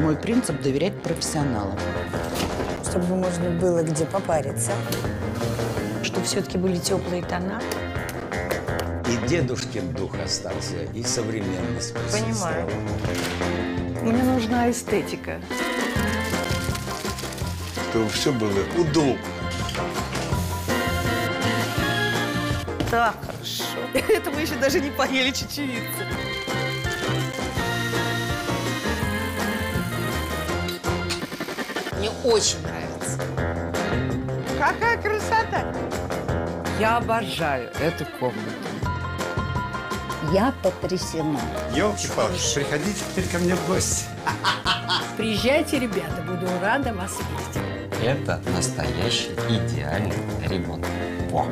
мой принцип доверять профессионалам. Чтобы можно было где попариться. Чтобы все-таки были теплые тона. И дедушкин дух остался, и современность присутствовала. Понимаю. Мне нужна эстетика. Чтобы все было удобно. Так хорошо. Это мы еще даже не поели чечевицы. Мне очень нравится. Какая красота! Я обожаю эту комнату. Я потрясена. Ёлки-палки, приходите теперь ко мне в гости. Приезжайте, ребята, буду рада вас видеть. Это настоящий идеальный ремонт. Во.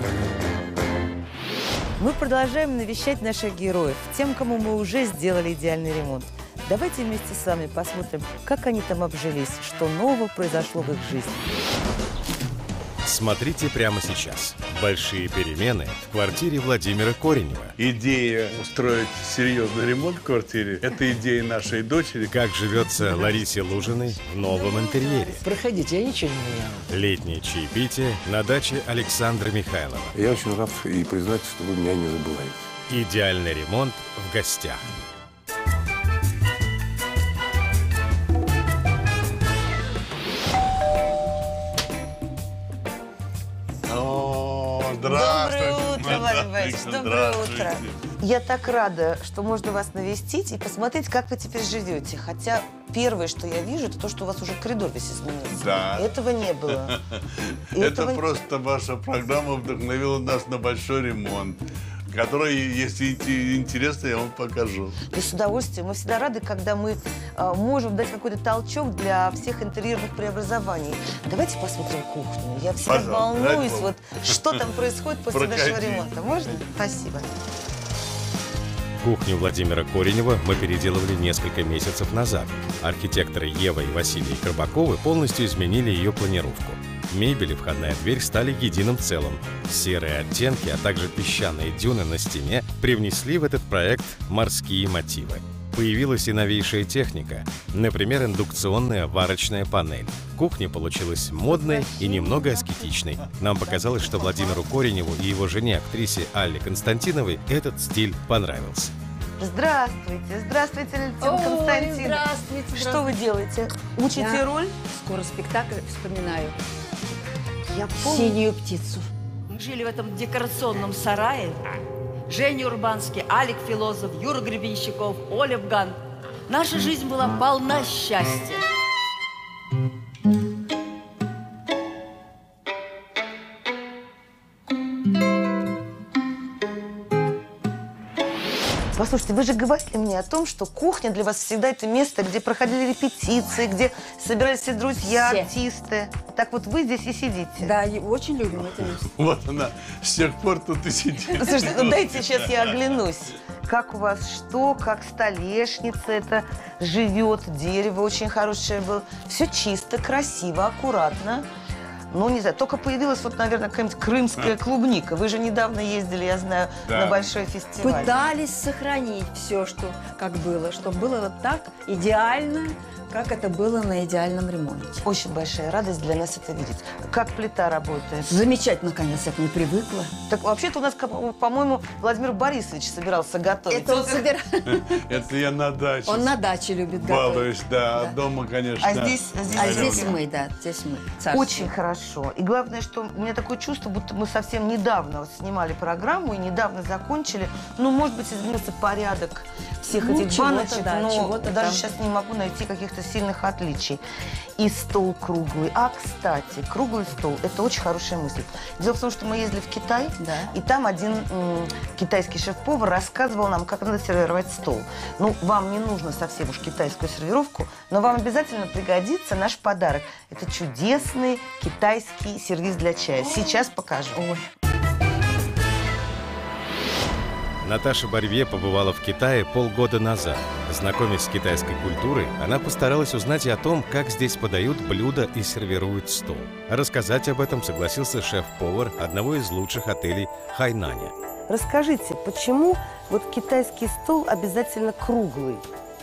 Мы продолжаем навещать наших героев, тем, кому мы уже сделали идеальный ремонт. Давайте вместе с вами посмотрим, как они там обжились, что нового произошло в их жизни. Смотрите прямо сейчас. Большие перемены в квартире Владимира Коренева. Идея устроить серьезный ремонт в квартире – это идея нашей дочери. Как живется Ларисе Лужиной в новом интерьере. Проходите, я ничего не меняла. Летнее чаепитие на даче Александра Михайлова. Я очень рад и признать, что вы меня не забываете. Идеальный ремонт в гостях. Доброе утро, Владимир Борисович, доброе утро. Я так рада, что можно вас навестить и посмотреть, как вы теперь живете. Хотя первое, что я вижу, это то, что у вас уже коридор весь изменился. Да. Этого не было. Это просто ваша программа вдохновила нас на большой ремонт, который, если интересно, я вам покажу. И с удовольствием. Мы всегда рады, когда мы можем дать какой-то толчок для всех интерьерных преобразований. Давайте посмотрим кухню. Я всегда волнуюсь, вот, что там происходит после нашего ремонта. Можно? Спасибо. Кухню Владимира Коренева мы переделывали несколько месяцев назад. Архитекторы Ева и Василий Крабаковы полностью изменили ее планировку. Мебель и входная дверь стали единым целым. Серые оттенки, а также песчаные дюны на стене привнесли в этот проект морские мотивы. Появилась и новейшая техника, например, индукционная варочная панель. Кухня получилась модной и немного аскетичной. Нам показалось, что Владимиру Кореневу и его жене, актрисе Алле Константиновой, этот стиль понравился. Здравствуйте, здравствуйте, Валентина Константиновна. Здравствуйте. Что вы делаете? Учите роль? Скоро спектакль вспоминаю. Я помню. Синюю птицу. Мы жили в этом декорационном сарае. Женя Урбанский, Алик Филозов, Юра Гребенщиков, Оля Бган. Наша жизнь была полна счастья. Послушайте, вы же говорили мне о том, что кухня для вас всегда это место, где проходили репетиции, где собирались все друзья, Все. артисты. Так вот вы здесь и сидите. Да, очень любим это место. Вот она, с тех пор тут и сидит. Слушайте, ну дайте сейчас я оглянусь. Как у вас что, как столешница это живет, дерево очень хорошее было. Все чисто, красиво, аккуратно. Ну, не знаю, только появилась вот, наверное, какая-нибудь крымская клубника. Вы же недавно ездили, я знаю, на большой фестиваль. Пытались сохранить все, что как было, чтобы было вот так идеально, как это было на идеальном ремонте. Очень большая радость для нас это видеть. Как плита работает? Замечательно, наконец, я к ней привыкла. Так вообще-то у нас, по-моему, Владимир Борисович собирался готовить. Это он собирает. Это я на даче. Он на даче любит готовить. Балуюсь, да. А дома, конечно. А здесь мы, да, здесь мы. Царство. Очень хорошо. И главное, что у меня такое чувство, будто мы совсем недавно вот снимали программу и недавно закончили. Ну, может быть, изменился порядок всех этих чего-то, баночек, да, но чего-то даже там. сейчас не могу найти каких-то сильных отличий. И стол круглый. А, кстати, круглый стол – это очень хорошая мысль. Дело в том, что мы ездили в Китай, Да. и там один китайский шеф-повар рассказывал нам, как надо сервировать стол. Ну, вам не нужно совсем уж китайскую сервировку, но вам обязательно пригодится наш подарок. Это чудесный китайский сервиз для чая. Сейчас покажу. Ой. Наташа Барвье побывала в Китае полгода назад. Знакомясь с китайской культурой, она постаралась узнать и о том, как здесь подают блюда и сервируют стол. Рассказать об этом согласился шеф-повар одного из лучших отелей Хайнаня. Расскажите, почему вот китайский стол обязательно круглый?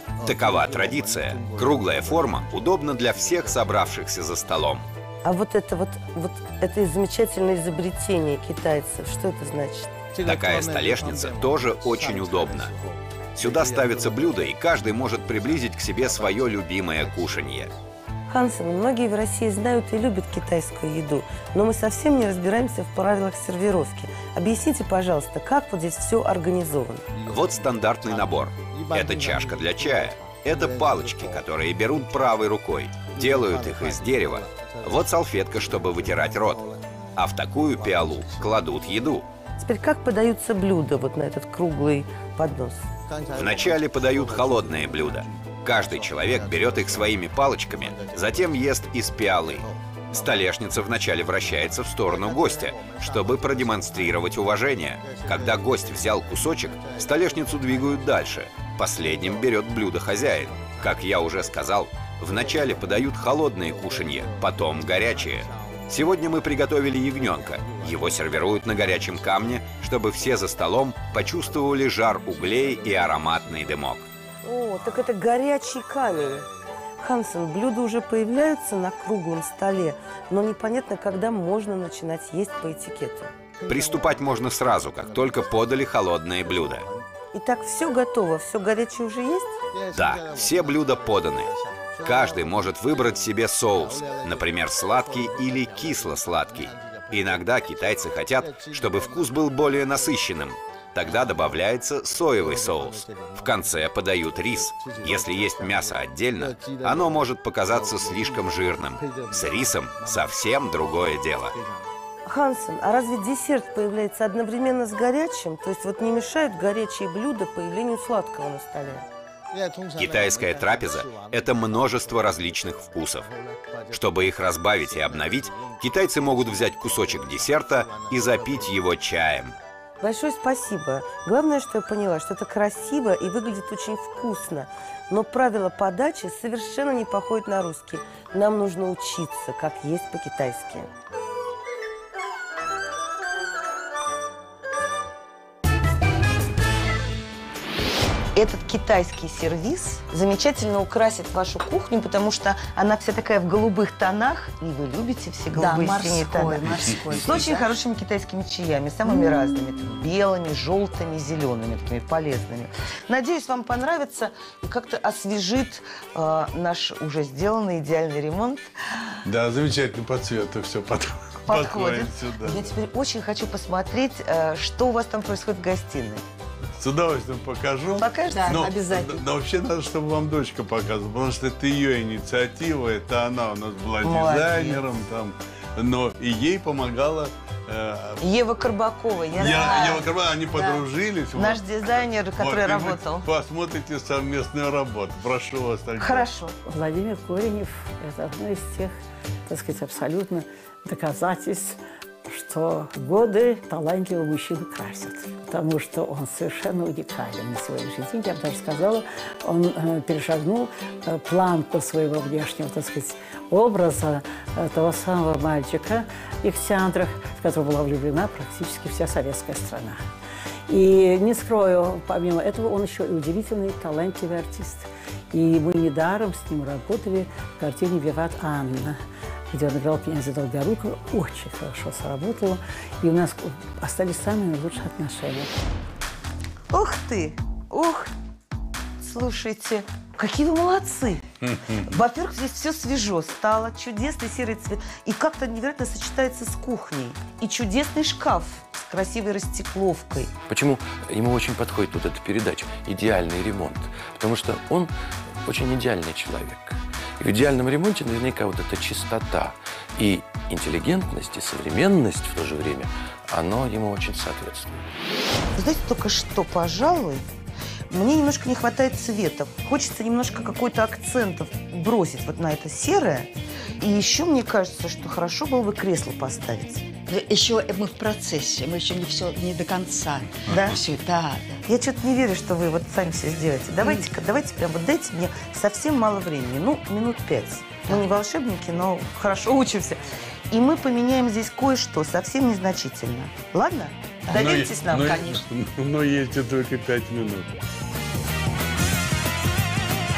Такова традиция. Круглая форма удобна для всех собравшихся за столом. А вот это замечательное изобретение китайцев, что это значит? Такая столешница тоже очень удобна. Сюда ставятся блюда, и каждый может приблизить к себе свое любимое кушанье. Хансен, многие в России знают и любят китайскую еду, но мы совсем не разбираемся в правилах сервировки. Объясните, пожалуйста, как вот здесь все организовано? Вот стандартный набор. Это чашка для чая. Это палочки, которые берут правой рукой. Делают их из дерева. Вот салфетка, чтобы вытирать рот. А в такую пиалу кладут еду. Теперь как подаются блюда вот на этот круглый поднос? Вначале подают холодные блюда. Каждый человек берет их своими палочками, затем ест из пиалы. Столешница вначале вращается в сторону гостя, чтобы продемонстрировать уважение. Когда гость взял кусочек, столешницу двигают дальше. Последним берет блюдо хозяин. Как я уже сказал, вначале подают холодные кушанья, потом горячие. Сегодня мы приготовили ягненка. Его сервируют на горячем камне, чтобы все за столом почувствовали жар углей и ароматный дымок. О, так это горячий камень. Хансен, блюда уже появляются на круглом столе, но непонятно, когда можно начинать есть по этикету. Приступать можно сразу, как только подали холодные блюда. Итак, все готово, все горячее уже есть? Да, все блюда поданы. Каждый может выбрать себе соус, например, сладкий или кисло-сладкий. Иногда китайцы хотят, чтобы вкус был более насыщенным. Тогда добавляется соевый соус. В конце подают рис. Если есть мясо отдельно, оно может показаться слишком жирным. С рисом совсем другое дело. Хансен, а разве десерт появляется одновременно с горячим? То есть вот не мешают горячие блюда появлению сладкого на столе? Китайская трапеза – это множество различных вкусов. Чтобы их разбавить и обновить, китайцы могут взять кусочек десерта и запить его чаем. Большое спасибо. Главное, что я поняла, что это красиво и выглядит очень вкусно. Но правила подачи совершенно не походят на русские. Нам нужно учиться, как есть по-китайски. Этот китайский сервиз замечательно украсит вашу кухню, потому что она вся такая в голубых тонах, и вы любите все голубые синие тона. С очень хорошими китайскими чаями, самыми разными, белыми, желтыми, зелеными, такими полезными. Надеюсь, вам понравится и как-то освежит наш уже сделанный идеальный ремонт. Да, замечательно по цвету все подходит сюда. Я теперь очень хочу посмотреть, что у вас там происходит в гостиной. С удовольствием покажу. Покажете? Да, обязательно. Но вообще надо, чтобы вам дочка показывала, потому что это ее инициатива, это она у нас была дизайнером, там, но и ей помогала... Ева Карбакова, я знаю. Ева Карбакова, они подружились. Наш дизайнер, который работал. Вы посмотрите совместную работу. Прошу вас тогда. Хорошо. Владимир Коренев – это одно из тех, так сказать, абсолютно доказательств, что годы талантливого мужчину красят, потому что он совершенно уникален на сегодняшний день. Я бы даже сказала, он перешагнул планку своего внешнего, так сказать, образа того самого мальчика Александра, в которого была влюблена практически вся советская страна. И не скрою, помимо этого, он еще и удивительный, талантливый артист. И мы недаром с ним работали в картине «Виват Анна», где он играл князя Долгорукова, очень хорошо сработало, и у нас остались самые лучшие отношения. Ух ты! Ух! Слушайте, какие вы молодцы! Во-первых, здесь все свежо стало, чудесный серый цвет, и как-то невероятно сочетается с кухней. И чудесный шкаф с красивой растекловкой. Почему ему очень подходит вот эта передача «Идеальный ремонт»? Потому что он очень идеальный человек. И в идеальном ремонте наверняка вот эта чистота и интеллигентность, и современность в то же время, оно ему очень соответствует. Вы знаете, только что, пожалуй, мне немножко не хватает цветов. Хочется немножко какой-то акцентов бросить вот на это серое. И еще мне кажется, что хорошо было бы кресло поставить. Еще мы в процессе, мы еще не все, не до конца. Да? Все, да. Я что-то не верю, что вы вот сами все сделаете. Давайте-ка, давайте прям вот дайте мне совсем мало времени, ну, минут 5. Мы не волшебники, но хорошо учимся. И мы поменяем здесь кое-что совсем незначительно. Ладно? Доверьтесь нам, конечно. Но есть только 5 минут.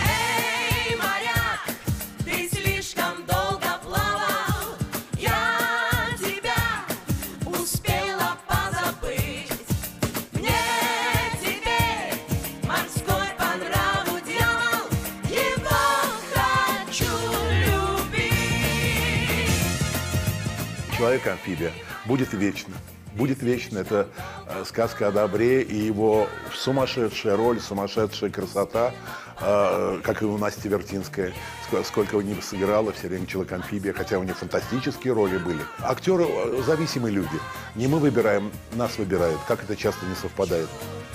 «Человек-амфибия» будет вечно. Будет вечно. Это сказка о добре и его сумасшедшая роль, сумасшедшая красота, как и у Насти Вертинской. Сколько у них сыграла все время «Человек-амфибия», хотя у них фантастические роли были. Актеры зависимые люди. Не мы выбираем, нас выбирают. Как это часто не совпадает.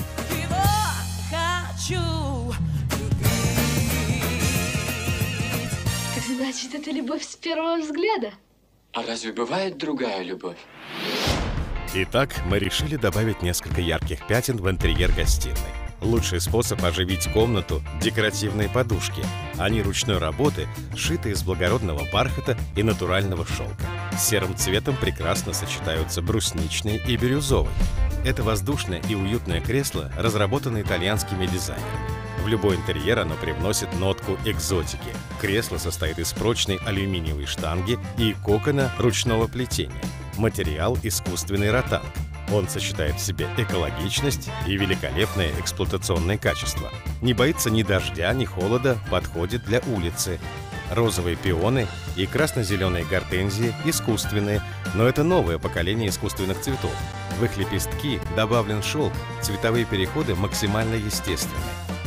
Значит, это любовь с первого взгляда? А разве бывает другая любовь? Итак, мы решили добавить несколько ярких пятен в интерьер гостиной. Лучший способ оживить комнату – декоративные подушки. Они ручной работы, сшиты из благородного бархата и натурального шелка. С серым цветом прекрасно сочетаются брусничный и бирюзовый. Это воздушное и уютное кресло разработано итальянскими дизайнерами. В любой интерьер оно привносит нотку экзотики. Кресло состоит из прочной алюминиевой штанги и кокона ручного плетения. Материал – искусственный ротанг. Он сочетает в себе экологичность и великолепное эксплуатационное качество. Не боится ни дождя, ни холода, подходит для улицы. Розовые пионы и красно-зеленые гортензии искусственные, но это новое поколение искусственных цветов. В их лепестки добавлен шелк, цветовые переходы максимально естественные.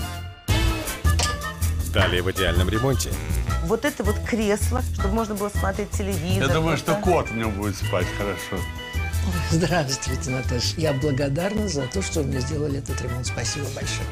Далее в идеальном ремонте. Вот это вот кресло, чтобы можно было смотреть телевизор. Я думаю, что кот в нем будет спать хорошо. Здравствуйте, Наташа. Я благодарна за то, что вы мне сделали этот ремонт. Спасибо большое.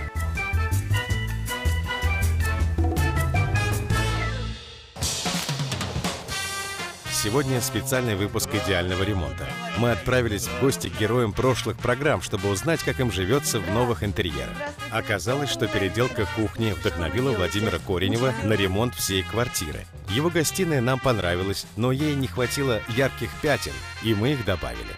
Сегодня специальный выпуск «Идеального ремонта». Мы отправились в гости к героям прошлых программ, чтобы узнать, как им живется в новых интерьерах. Оказалось, что переделка кухни вдохновила Владимира Коренева на ремонт всей квартиры. Его гостиная нам понравилась, но ей не хватило ярких пятен, и мы их добавили.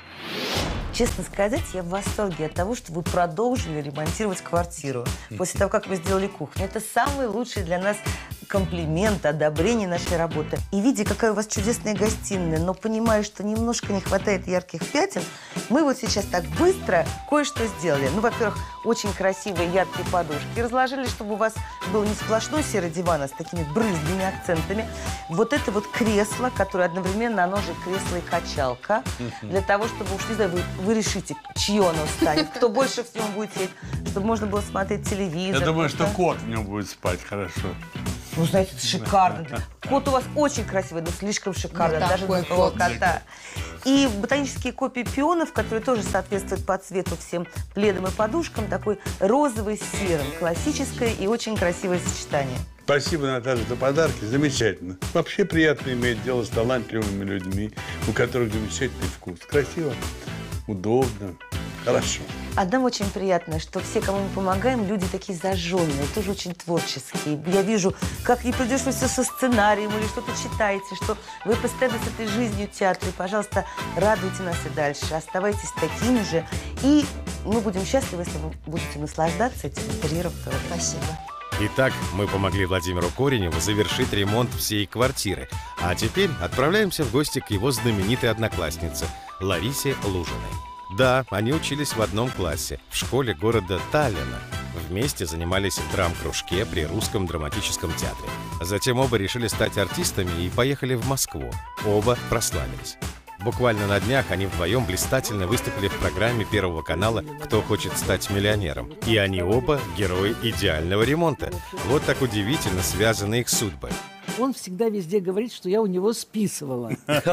Честно сказать, я в восторге от того, что вы продолжили ремонтировать квартиру после того, как вы сделали кухню. Это самый лучший для нас комплимент, одобрение нашей работы. И видя, какая у вас чудесная гостиная, но понимая, что немножко не хватает ярких пятен, мы вот сейчас так быстро кое-что сделали. Ну, во-первых, очень красивые яркие подушки разложили, чтобы у вас был не сплошной серый диван, а с такими брызгими акцентами. Вот это вот кресло, которое одновременно, оно же кресло и качалка, для того, чтобы, уж не знаю, вы решите, чье оно станет, кто больше всего будет сидеть, чтобы можно было смотреть телевизор. Я думаю, что кот в нем будет спать хорошо. Ну, знаете, это шикарно. Кот у вас очень красивый, но слишком шикарно, Ну, даже для такой такого кот. кота. И ботанические копии пионов, которые тоже соответствуют по цвету всем пледам и подушкам, такой розовый с серым. Классическое и очень красивое сочетание. Спасибо, Наташа, за подарки. Замечательно. Вообще приятно иметь дело с талантливыми людьми, у которых замечательный вкус. Красиво, удобно, хорошо. А нам очень приятно, что все, кому мы помогаем, люди такие зажженные, тоже очень творческие. Я вижу, как не придешь вы все со сценарием или что-то читаете, что вы постоянно с этой жизнью театра. И, пожалуйста, радуйте нас и дальше. Оставайтесь такими же. И мы будем счастливы, если вы будете наслаждаться этим интерьером тоже. Спасибо. Итак, мы помогли Владимиру Кореневу завершить ремонт всей квартиры. А теперь отправляемся в гости к его знаменитой однокласснице Ларисе Лужиной. Да, они учились в одном классе, в школе города Таллина. Вместе занимались в драм-кружке при Русском драматическом театре. Затем оба решили стать артистами и поехали в Москву. Оба прославились. Буквально на днях они вдвоем блистательно выступили в программе Первого канала «Кто хочет стать миллионером». И они оба герои «Идеального ремонта». Вот так удивительно связаны их судьбы. Он всегда везде говорит, что я у него списывала.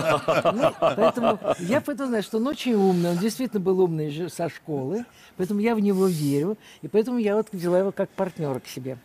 Поэтому я знаю, что он очень умный. Он действительно был умный же со школы. Поэтому я в него верю. И поэтому я вот взяла его как партнера к себе.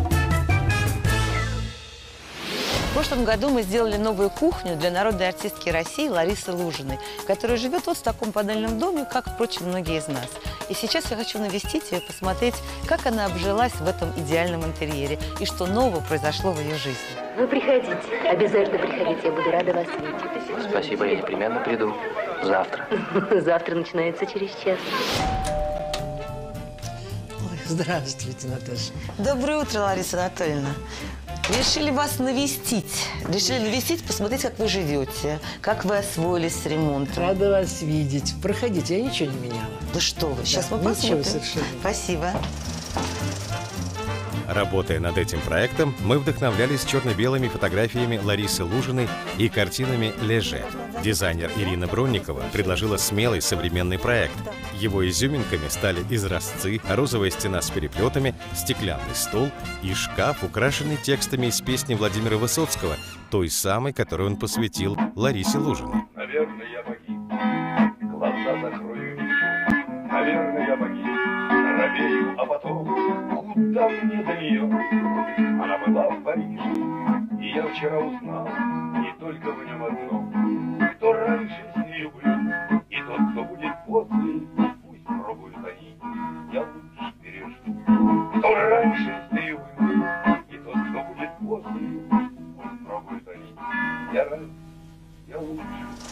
В прошлом году мы сделали новую кухню для народной артистки России Ларисы Лужиной, которая живет вот в таком панельном доме, как, впрочем, многие из нас. И сейчас я хочу навестить ее и посмотреть, как она обжилась в этом идеальном интерьере и что нового произошло в ее жизни. Вы приходите, обязательно приходите, я буду рада вас видеть. Спасибо, я непременно приду. Завтра. Завтра начинается через час. Здравствуйте, Наташа. Доброе утро, Лариса Анатольевна. Решили вас навестить. Решили навестить, посмотреть, как вы живете, как вы освоились с ремонтом. Рада вас видеть. Проходите, я ничего не меняла. Да что вы, сейчас Да, мы посмотрим. ничего совершенно. Спасибо. Работая над этим проектом, мы вдохновлялись черно-белыми фотографиями Ларисы Лужиной и картинами Леже. Дизайнер Ирина Бронникова предложила смелый современный проект. Его изюминками стали изразцы, розовая стена с переплетами, стеклянный стол и шкаф, украшенный текстами из песни Владимира Высоцкого, той самой, которую он посвятил Ларисе Лужиной. Наверное, я погиб, глаза закрою, наверное, я погиб, робею, а потом куда мне до нее? Она была в Париже, и я вчера узнал, не только в нем одном, кто раньше с нею был, и тот, кто будет после, пусть пробуют они, я лучше пережду. Кто раньше с нею был, и тот, кто будет после, пусть пробуют они, я рад, я лучше.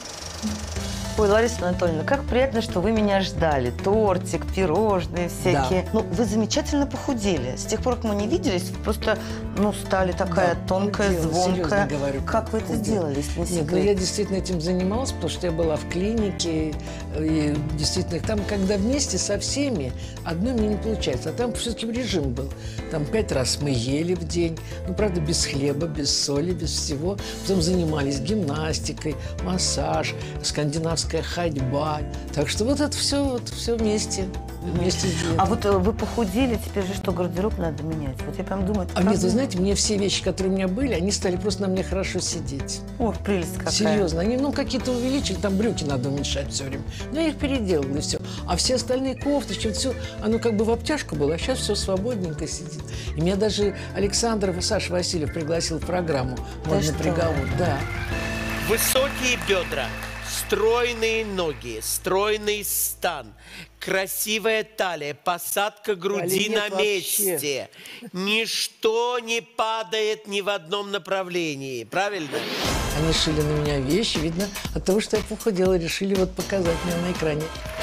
Ой, Лариса Анатольевна, как приятно, что вы меня ждали. Тортик, пирожные всякие. Да. Ну, вы замечательно похудели. С тех пор, как мы не виделись, вы просто, стали такая тонкая, звонкая. Говорю, как вы это сделали, если не секрет? Нет, я действительно этим занималась, потому что я была в клинике. И действительно, там, когда вместе со всеми, одной мне не получается. А там все-таки режим был. Там 5 раз мы ели в день. Правда, без хлеба, без соли, без всего. Потом занимались гимнастикой, массаж, скандинавской ходьба. Так что вот это все вместе. А вот вы похудели, теперь же что, гардероб надо менять? Вот я прям думаю... А нет, вы знаете, мне все вещи, которые у меня были, они стали просто на мне хорошо сидеть. Ох, прелесть какая. Серьезно. Они, какие-то увеличили, там брюки надо уменьшать все время. Но я их переделала, и все. А все остальные кофточки, все, оно как бы в обтяжку было, а сейчас все свободненько сидит. И меня даже Саша Васильев пригласил в программу «Модный приговор». Да. Высокие бедра. Стройные ноги, стройный стан, красивая талия, посадка груди на месте. Ничто не падает ни в одном направлении. Правильно? Они шили на меня вещи. Видно, от того, что я похудела, решили показать меня на экране.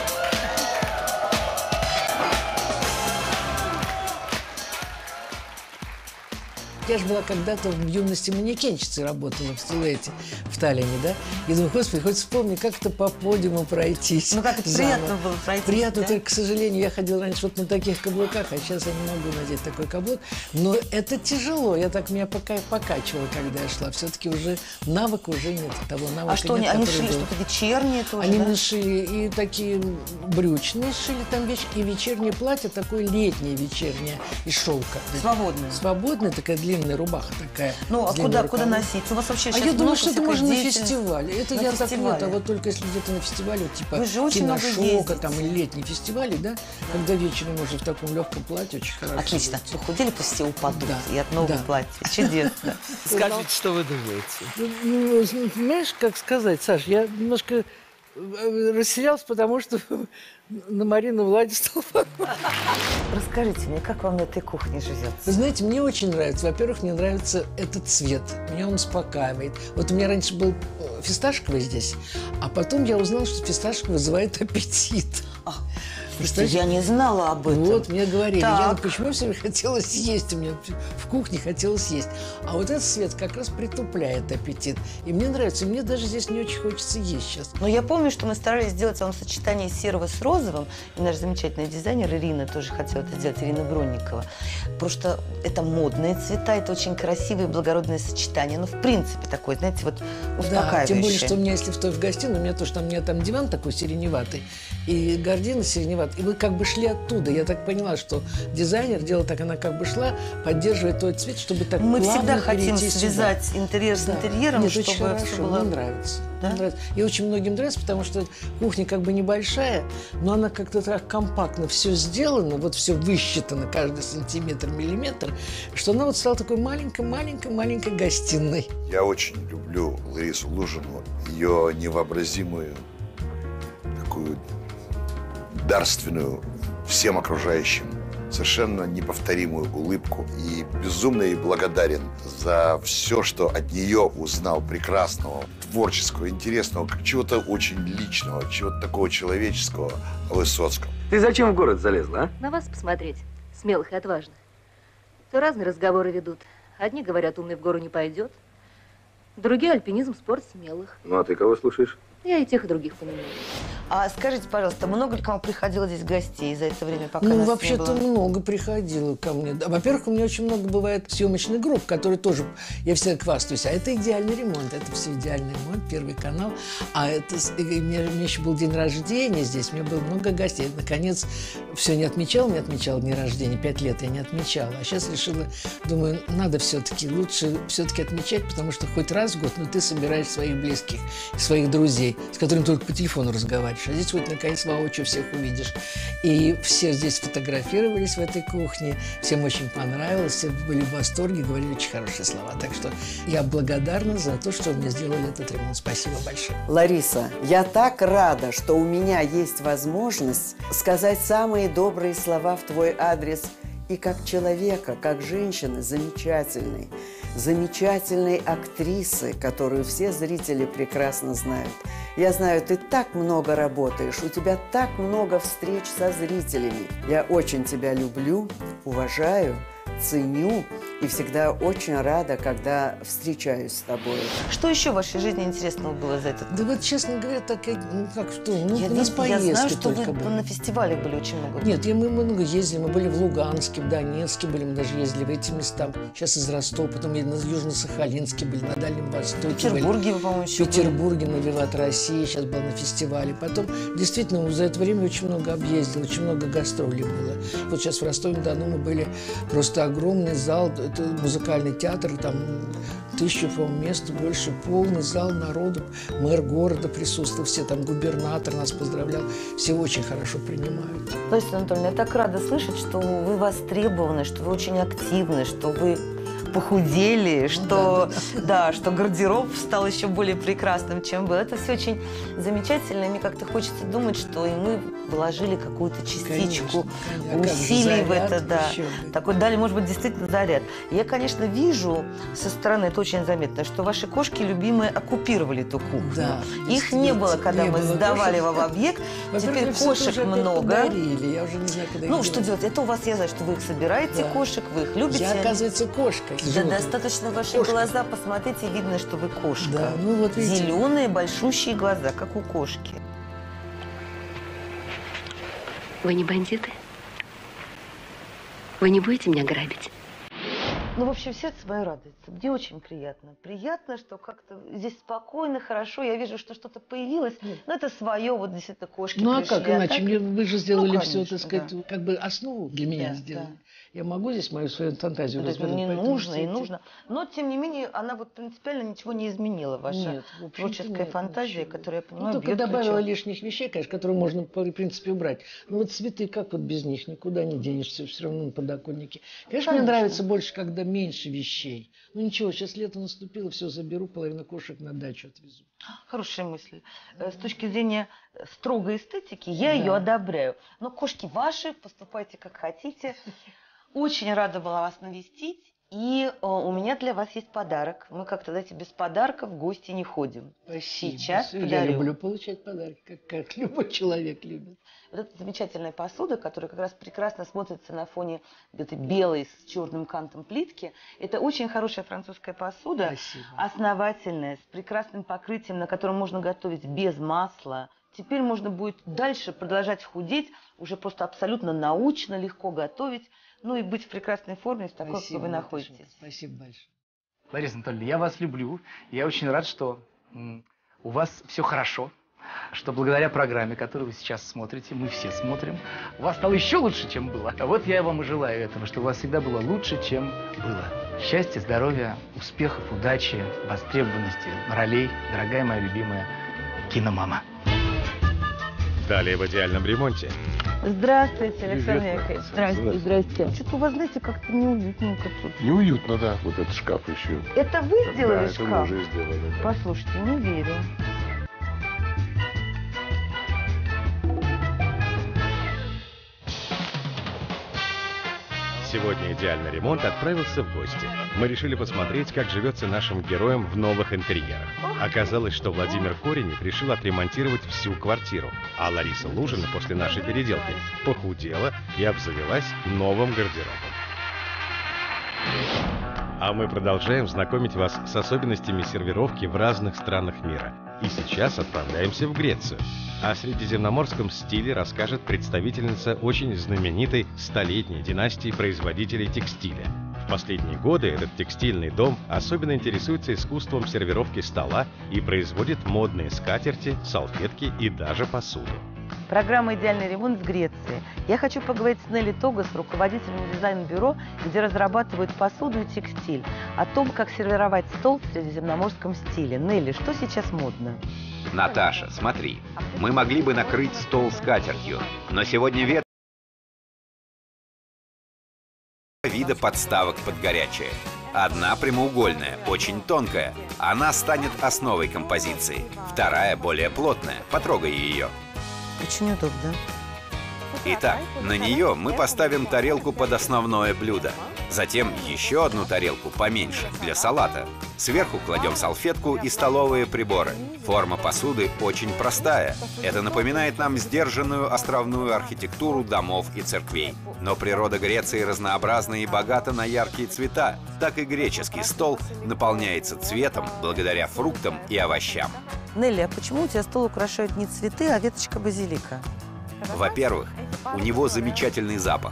Я же была когда-то в юности манекенщицей, работала в Силуэте, в Таллине, да? И думаю, господи, хоть вспомни, как это по подиуму пройтись. Как это приятно было пройтись. Приятно, да? только, к сожалению, я ходила раньше на таких каблуках, а сейчас я не могу надеть такой каблук. Но это тяжело, меня покачивало, когда я шла. Все-таки уже навыка уже нет, того навыка. А что, нет, они шили что-то вечернее тоже, Они да? мне шили и такие брючные шили там вещи, и вечернее платье, такое летнее вечернее, из шелка. Свободное. Свободная такая длинная рубаха такая. А куда носить? У вас вообще я думаю, много что это можно на деятельности. фестивале. Это На я фестивале. так нет, а вот только если где-то на фестивале, типа Вы же очень много киношока там или летние фестивали, да, когда вечером уже в таком легком платье очень хорошо. Отлично. Похудели, пусть все упадут. Да. И от нового платья. Чудесно. Скажите, что вы думаете? Понимаешь, как сказать, Саш, я немножко растерялась, потому что на Марину Владиславовну. Расскажите мне, как вам на этой кухне живется? Вы знаете, мне очень нравится. Во-первых, мне нравится этот цвет. Меня он успокаивает. Вот у меня раньше был фисташковый здесь, а потом я узнала, что фисташковый вызывает аппетит. Я не знала об этом. Вот, мне говорили. Я Так. почему все время хотела съесть? У меня в кухне хотелось есть. А вот этот цвет как раз притупляет аппетит. И мне нравится. И мне даже здесь не очень хочется есть сейчас. Но я помню, что мы старались сделать вам сочетание серого с розовым. И наш замечательный дизайнер Ирина тоже хотела это сделать, Ирина Бронникова. Потому что это модные цвета, это очень красивое, благородное сочетание. Ну, в принципе, такое, знаете, вот успокаивающее. Да, тем более, что у меня, если в гостиной, у меня там диван такой сиреневатый, и гардина сиреневатая. И мы как бы шли оттуда. Я так поняла, что дизайнер делал так, она как бы шла, поддерживая тот цвет, чтобы так Мы плавно всегда хотим перейти связать сюда. интерьер с интерьером, Нет, чтобы очень хорошо, все было... мне нравится. Да? Мне нравится. И очень многим нравится, потому что кухня как бы небольшая, но она как-то так компактно все сделано, вот все высчитано, каждый сантиметр, миллиметр, что она вот стала такой маленькой гостиной. Я очень люблю Ларису Лужину, ее невообразимую, такую дарственную всем окружающим, совершенно неповторимую улыбку. И безумно ей благодарен за все, что от нее узнал прекрасного, творческого, интересного, чего-то очень личного, чего-то такого человеческого о Высоцком. Ты зачем в город залезла, а? На вас посмотреть, смелых и отважных. То разные разговоры ведут. Одни говорят, умный в гору не пойдет. Другие — альпинизм, спорт смелых. Ну, а ты кого слушаешь? Я и тех, и других понимаю. А скажите, пожалуйста, много ли к вам приходило здесь гостей за это время, пока Ну, нас не вообще-то было? много приходило ко мне. Во-первых, у меня очень много бывает съемочных групп, которые тоже, я всегда хвастаюсь, а это идеальный ремонт, это все идеальный ремонт, Первый канал. А это, у меня еще был день рождения здесь, у меня было много гостей. Наконец, все не отмечала дни рождения, 5 лет я не отмечала. А сейчас решила, думаю, надо все-таки, лучше все-таки отмечать, потому что хоть раз в год, но ты собираешь своих близких, своих друзей, с которыми только по телефону разговариваешь. А здесь вот, наконец, воочию всех увидишь. И все здесь фотографировались в этой кухне, всем очень понравилось, все были в восторге, говорили очень хорошие слова. Так что я благодарна за то, что мне сделали этот ремонт. Спасибо большое. Лариса, я так рада, что у меня есть возможность сказать самые добрые слова в твой адрес. И как человека, как женщины замечательной, замечательной актрисы, которую все зрители прекрасно знают. Я знаю, ты так много работаешь, у тебя так много встреч со зрителями. Я очень тебя люблю, уважаю, ценю и всегда очень рада, когда встречаюсь с тобой. Что еще в вашей жизни интересного было за этот? Да вот, честно говоря, так, ну как что, ну, Я у нас поездки знаю, что вы только были. на фестивалях были очень много. Нет, мы много ездили, мы были в Луганске, в Донецке были, мы даже ездили в эти места. Сейчас из Ростова, потом на Южно-Сахалинске были, на Дальнем Востоке. В Петербурге, вы, по-моему, еще В Петербурге, на Виват России, сейчас был на фестивале. Потом, действительно, за это время очень много объездил, очень много гастролей было. Вот сейчас в Ростове-на-Дону мы были, просто огромный зал, это музыкальный театр, там 1000, по-моему, мест, больше, полный зал народу, мэр города присутствовал, все там, губернатор нас поздравлял, все очень хорошо принимают. Лариса Анатольевна, я так рада слышать, что вы востребованы, что вы очень активны, что вы похудели, что, да, что гардероб стал еще более прекрасным, чем был. Это все очень замечательно, и мне как-то хочется думать, что и мы вложили какую-то частичку усилий в это, да. Такой дали, может быть, действительно заряд. Я, конечно, вижу со стороны, это очень заметно, что ваши кошки любимые оккупировали эту кухню. Да, их не было, когда мы сдавали вам объект. Теперь кошек много. Я уже не знаю, когда ну, что делать? Это у вас, я знаю, что вы их собираете, кошек, вы их любите. Я, оказывается, кошка. Да, достаточно ваши глаза, посмотрите, видно, что вы кошка. Да, ну вот видите. Зеленые, большущие глаза, как у кошки. Вы не бандиты? Вы не будете меня грабить? Ну, в общем, сердце мое радуется. Мне очень приятно. Приятно, что как-то здесь спокойно, хорошо. Я вижу, что что-то появилось. Но это свое, вот действительно, кошки Ну, а пришли. как иначе? Так... Вы же сделали ну, все, конечно, так сказать, да. как бы основу для меня сделали. Да. Я могу здесь мою свою фантазию развивать? Мне нужно и нужно. Но, тем не менее, она вот принципиально ничего не изменила. Ваша творческая фантазия, которая, я понимаю, ну, только добавила лишних вещей, конечно, которые можно, в принципе, убрать. Но вот цветы, как вот без них? Никуда не денешься, все равно на подоконнике. Конечно, мне нравится больше, когда меньше вещей. Ну, ничего, сейчас лето наступило, все заберу, половину кошек на дачу отвезу. Хорошая мысль. С точки зрения строгой эстетики, я ее одобряю. Но кошки ваши, поступайте как хотите. Очень рада была вас навестить. И у меня для вас есть подарок. Мы как-то, знаете, без подарков в гости не ходим. Спасибо. Сейчас я подарю. люблю получать подарки, как любой человек любит. Вот эта замечательная посуда, которая как раз прекрасно смотрится на фоне этой белой с черным кантом плитки. Это очень хорошая французская посуда. Спасибо. Основательная, с прекрасным покрытием, на котором можно готовить без масла. Теперь можно будет дальше продолжать худеть, уже просто абсолютно научно, легко готовить. Ну и быть в прекрасной форме, в такой, Спасибо, какой вы находитесь. Спасибо большое. Лариса Анатольевна, я вас люблю. Я очень рад, что у вас все хорошо. Что благодаря программе, которую вы сейчас смотрите, мы все смотрим, у вас стало еще лучше, чем было. А вот я вам и желаю этого, чтобы у вас всегда было лучше, чем было. Счастья, здоровья, успехов, удачи, востребованности ролей, дорогая моя любимая киномама. Далее в идеальном ремонте. Здравствуйте, Александр Яковлевич. Здравствуйте. Здрасте. Что-то у вас, знаете, как-то неуютненько тут. Неуютно, да, вот этот шкаф еще. Это вы сделали да, шкаф? это мы уже сделали. Да. Послушайте, не верю. Сегодня идеальный ремонт отправился в гости. Мы решили посмотреть, как живется нашим героям в новых интерьерах. Оказалось, что Владимир Коренев решил отремонтировать всю квартиру, а Лариса Лужина после нашей переделки похудела и обзавелась новым гардеробом. А мы продолжаем знакомить вас с особенностями сервировки в разных странах мира. И сейчас отправляемся в Грецию. О средиземноморском стиле расскажет представительница очень знаменитой столетней династии производителей текстиля. В последние годы этот текстильный дом особенно интересуется искусством сервировки стола и производит модные скатерти, салфетки и даже посуду. Программа «Идеальный ремонт» в Греции. Я хочу поговорить с Нелли Тогас, руководителем дизайн-бюро, где разрабатывают посуду и текстиль, о том, как сервировать стол в средиземноморском стиле. Нелли, что сейчас модно? Наташа, смотри, мы могли бы накрыть стол скатертью, но сегодня вида подставок под горячее. Одна прямоугольная, очень тонкая. Она станет основой композиции. Вторая более плотная. Потрогай ее. Очень удобно. Итак, на нее мы поставим тарелку под основное блюдо. Затем еще одну тарелку поменьше, для салата. Сверху кладем салфетку и столовые приборы. Форма посуды очень простая. Это напоминает нам сдержанную островную архитектуру домов и церквей. Но природа Греции разнообразна и богата на яркие цвета. Так и греческий стол наполняется цветом благодаря фруктам и овощам. Нелли, а почему у тебя стол украшают не цветы, а веточка базилика? Во-первых, у него замечательный запах.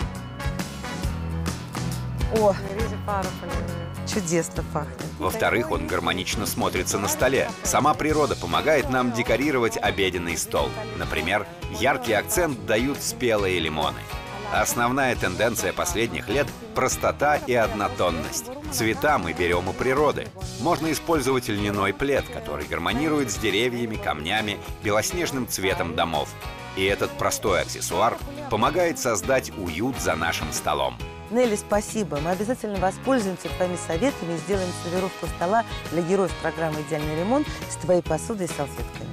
О, чудесно пахнет. Во-вторых, он гармонично смотрится на столе. Сама природа помогает нам декорировать обеденный стол. Например, яркий акцент дают спелые лимоны. Основная тенденция последних лет – простота и однотонность. Цвета мы берем у природы. Можно использовать льняной плед, который гармонирует с деревьями, камнями, белоснежным цветом домов. И этот простой аксессуар помогает создать уют за нашим столом. Нелли, спасибо. Мы обязательно воспользуемся твоими советами и сделаем сервировку стола для героев программы «Идеальный ремонт» с твоей посудой и салфетками.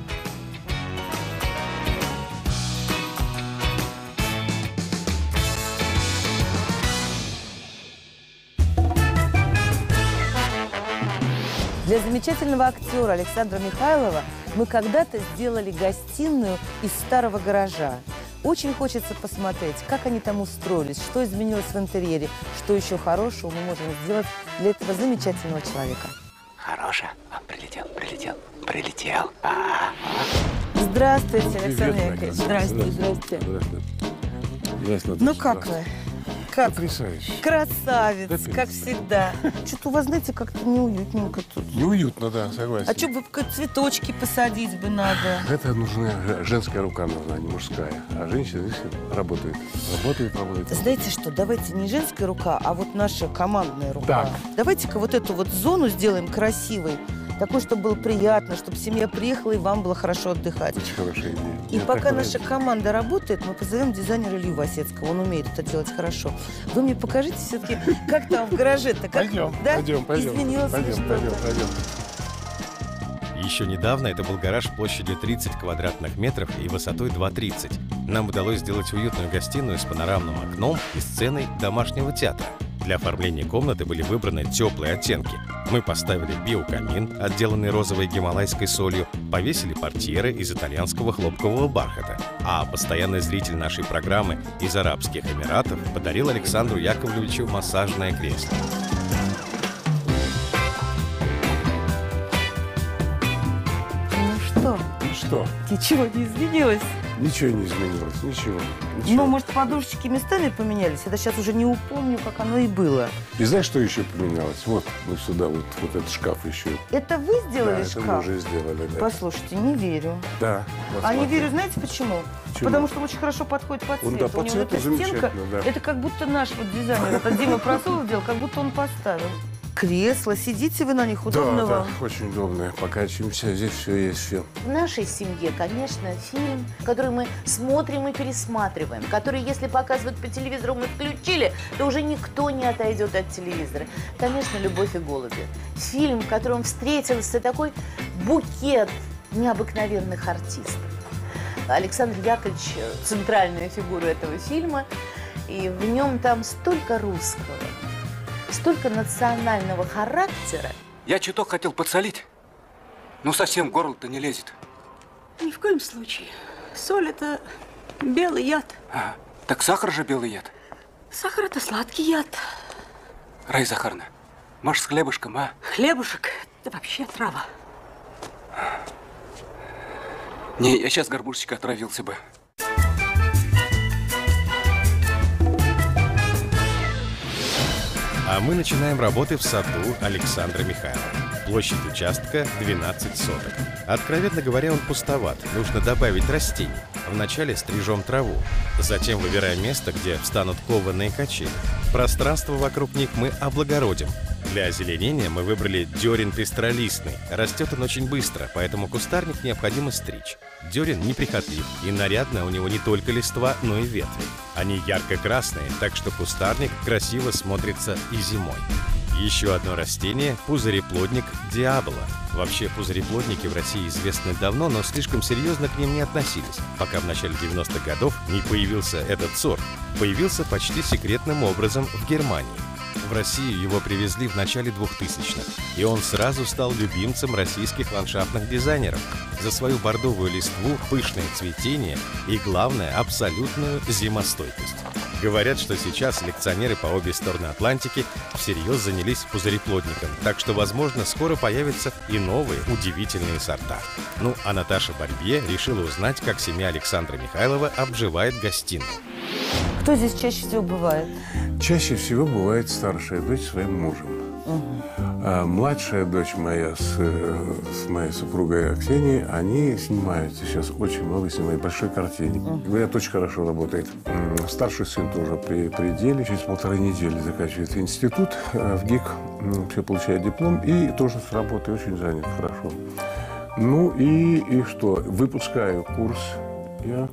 Для замечательного актера Александра Михайлова мы когда-то сделали гостиную из старого гаража. Очень хочется посмотреть, как они там устроились, что изменилось в интерьере, что еще хорошего мы можем сделать для этого замечательного человека. Хорошая. Прилетел. Здравствуйте, Александр Яковлевич. Здравствуйте. Ну как вы? Как? Потрясающе. Красавец, Потрясающе. как всегда. Что-то у вас, знаете, как-то неуютненько тут. Неуютно, да, согласен. А что бы цветочки посадить бы надо? Это нужна женская рука, нужна, не мужская. А женщина здесь работает. Работает. Знаете что, давайте не женская рука, а вот наша командная рука. Так. Давайте-ка вот эту вот зону сделаем красивой. Такой, чтобы было приятно, чтобы семья приехала и вам было хорошо отдыхать. Очень хорошая идея. И пока наша команда работает, мы позовем дизайнера Илью Васецкого. Он умеет это делать хорошо. Вы мне покажите все-таки, как там в гараже-то? Пойдем. Изменилось ли что-то? Пойдем. Еще недавно это был гараж площадью 30 квадратных метров и высотой 2,30. Нам удалось сделать уютную гостиную с панорамным окном и сценой домашнего театра. Для оформления комнаты были выбраны теплые оттенки. Мы поставили биокамин, отделанный розовой гималайской солью, повесили портьеры из итальянского хлопкового бархата. А постоянный зритель нашей программы из Арабских Эмиратов подарил Александру Яковлевичу массажное кресло. Что? Ничего не изменилось? Ничего не изменилось, ничего. Ну, может, подушечки местами поменялись? Я сейчас уже не упомню, как оно и было. И знаешь, что еще поменялось? Вот сюда, вот этот шкаф еще. Это вы сделали да, шкаф? это мы уже сделали, да. Послушайте, не верю. Да. А не верю, знаете почему? Потому что он очень хорошо подходит по цвету. Да, по У него цвету эта стенка, замечательно, да. это как будто наш вот дизайнер, это Дима Просолов делал, как будто он поставил. Кресло, сидите вы на них, удобно вам? Да, очень удобно. Покачиваемся, здесь все есть, все. В нашей семье, конечно, фильм, который мы смотрим и пересматриваем, который, если показывают по телевизору, мы включили, то уже никто не отойдет от телевизора. Конечно, «Любовь и голуби». Фильм, в котором встретился такой букет необыкновенных артистов. Александр Яковлевич – центральная фигура этого фильма, и в нем там столько русского. Столько национального характера. Я чуток хотел подсолить, но совсем в горло-то не лезет. Ни в коем случае. Соль – это белый яд. Так сахар же белый яд. Сахар – это сладкий яд. Раиса Захаровна, Может, с хлебушком, а? Хлебушек – это вообще трава. Не, я сейчас горбушечка отравился бы. А мы начинаем работы в саду Александра Михайлова. Площадь участка 12 соток. Откровенно говоря, он пустоват. Нужно добавить растений. Вначале стрижем траву. Затем выбираем место, где встанут кованые качели. Пространство вокруг них мы облагородим. Для озеленения мы выбрали дерен пестролистный. Растет он очень быстро, поэтому кустарник необходимо стричь. Дерен неприхотлив, и нарядно у него не только листва, но и ветви. Они ярко-красные, так что кустарник красиво смотрится и зимой. Еще одно растение – пузыреплодник диабола. Вообще пузыреплодники в России известны давно, но слишком серьезно к ним не относились, пока в начале 90-х годов не появился этот сорт. Появился почти секретным образом в Германии. В Россию его привезли в начале 2000-х, и он сразу стал любимцем российских ландшафтных дизайнеров за свою бордовую листву, пышное цветение и, главное, абсолютную зимостойкость. Говорят, что сейчас селекционеры по обе стороны Атлантики всерьез занялись пузыреплодником, так что, возможно, скоро появятся и новые удивительные сорта. Ну, а Наташа Барбье решила узнать, как семья Александра Михайлова обживает гостиную. Кто здесь чаще всего бывает? Чаще всего бывает старшая дочь с своим мужем. А младшая дочь моя с моей супругой Ксенией, они снимают сейчас очень много, снимают большой картине. Говорят, очень хорошо работает. Старший сын тоже при деле, через 1,5 недели заканчивает институт в ГИК, все получает диплом и тоже с работой очень занят хорошо. Ну и что? Выпускаю курс я.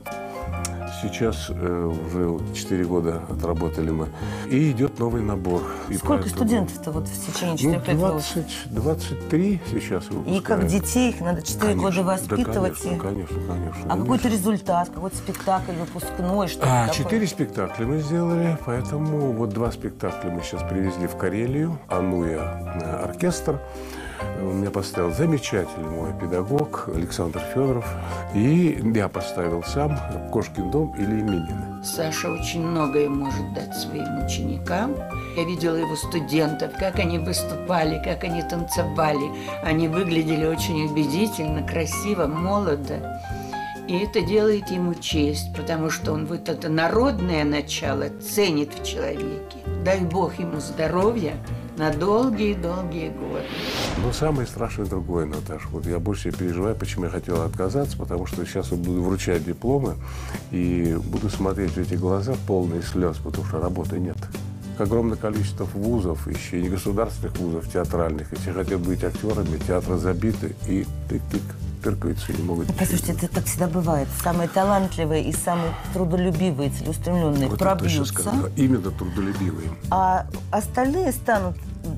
Сейчас уже 4 года отработали мы. И идет новый набор. Сколько студентов-то вот в течение 4-5 лет? 23 сейчас выпускают. И как детей их надо 4 года воспитывать? Да, конечно. А какой-то результат, какой-то спектакль выпускной, что-то такое? 4 спектакля мы сделали, поэтому вот 2 спектакля мы сейчас привезли в Карелию. Ануя оркестр. Он меня поставил замечательный мой педагог Александр Федоров. И я поставил сам «Кошкин дом» или «Именины». Саша очень многое может дать своим ученикам. Я видела его студентов, как они выступали, как они танцевали. Они выглядели очень убедительно, красиво, молодо. И это делает ему честь, потому что он вот это народное начало ценит в человеке. Дай Бог ему здоровья на долгие-долгие годы. Но самое страшное другое, Наташа. Вот я больше переживаю, почему я хотел отказаться, потому что сейчас вот буду вручать дипломы и буду смотреть в эти глаза полные слез, потому что работы нет. Огромное количество вузов, еще и негосударственных вузов, театральных, и все хотят быть актерами, театры забиты, и тык-тык. Тыркаются и не могут. Послушайте, это так всегда бывает. Самые талантливые и самые трудолюбивые, целеустремленные вот пробьются. Именно трудолюбивые. А остальные станут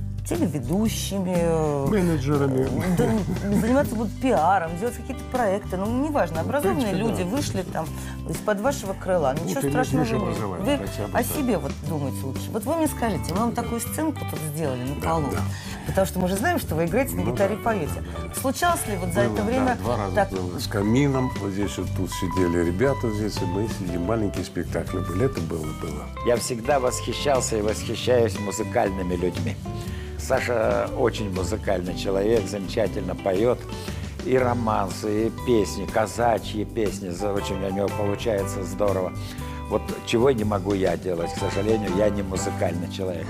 телеведущими, менеджерами, заниматься будут пиаром, делать какие-то проекты. Ну, неважно, образованные люди вышли там из-под вашего крыла. Ничего страшного нет. Вы о себе вот думаете лучше. Вот вы мне скажите, мы вам такую сценку тут сделали на полу. Потому что мы же знаем, что вы играете на гитаре и поете. Случалось ли вот за это время... 2 раза было. С камином. Вот здесь вот тут сидели ребята, здесь и мы сидим. Маленькие спектакли были. Это было. Я всегда восхищался и восхищаюсь музыкальными людьми. Саша очень музыкальный человек, замечательно поет. И романсы, и песни, казачьи песни. Очень у него получается здорово. Вот чего не могу я делать, к сожалению, я не музыкальный человек.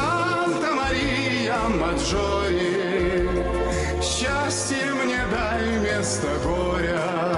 Санта-Мария Маджори, счастье мне дай вместо горя.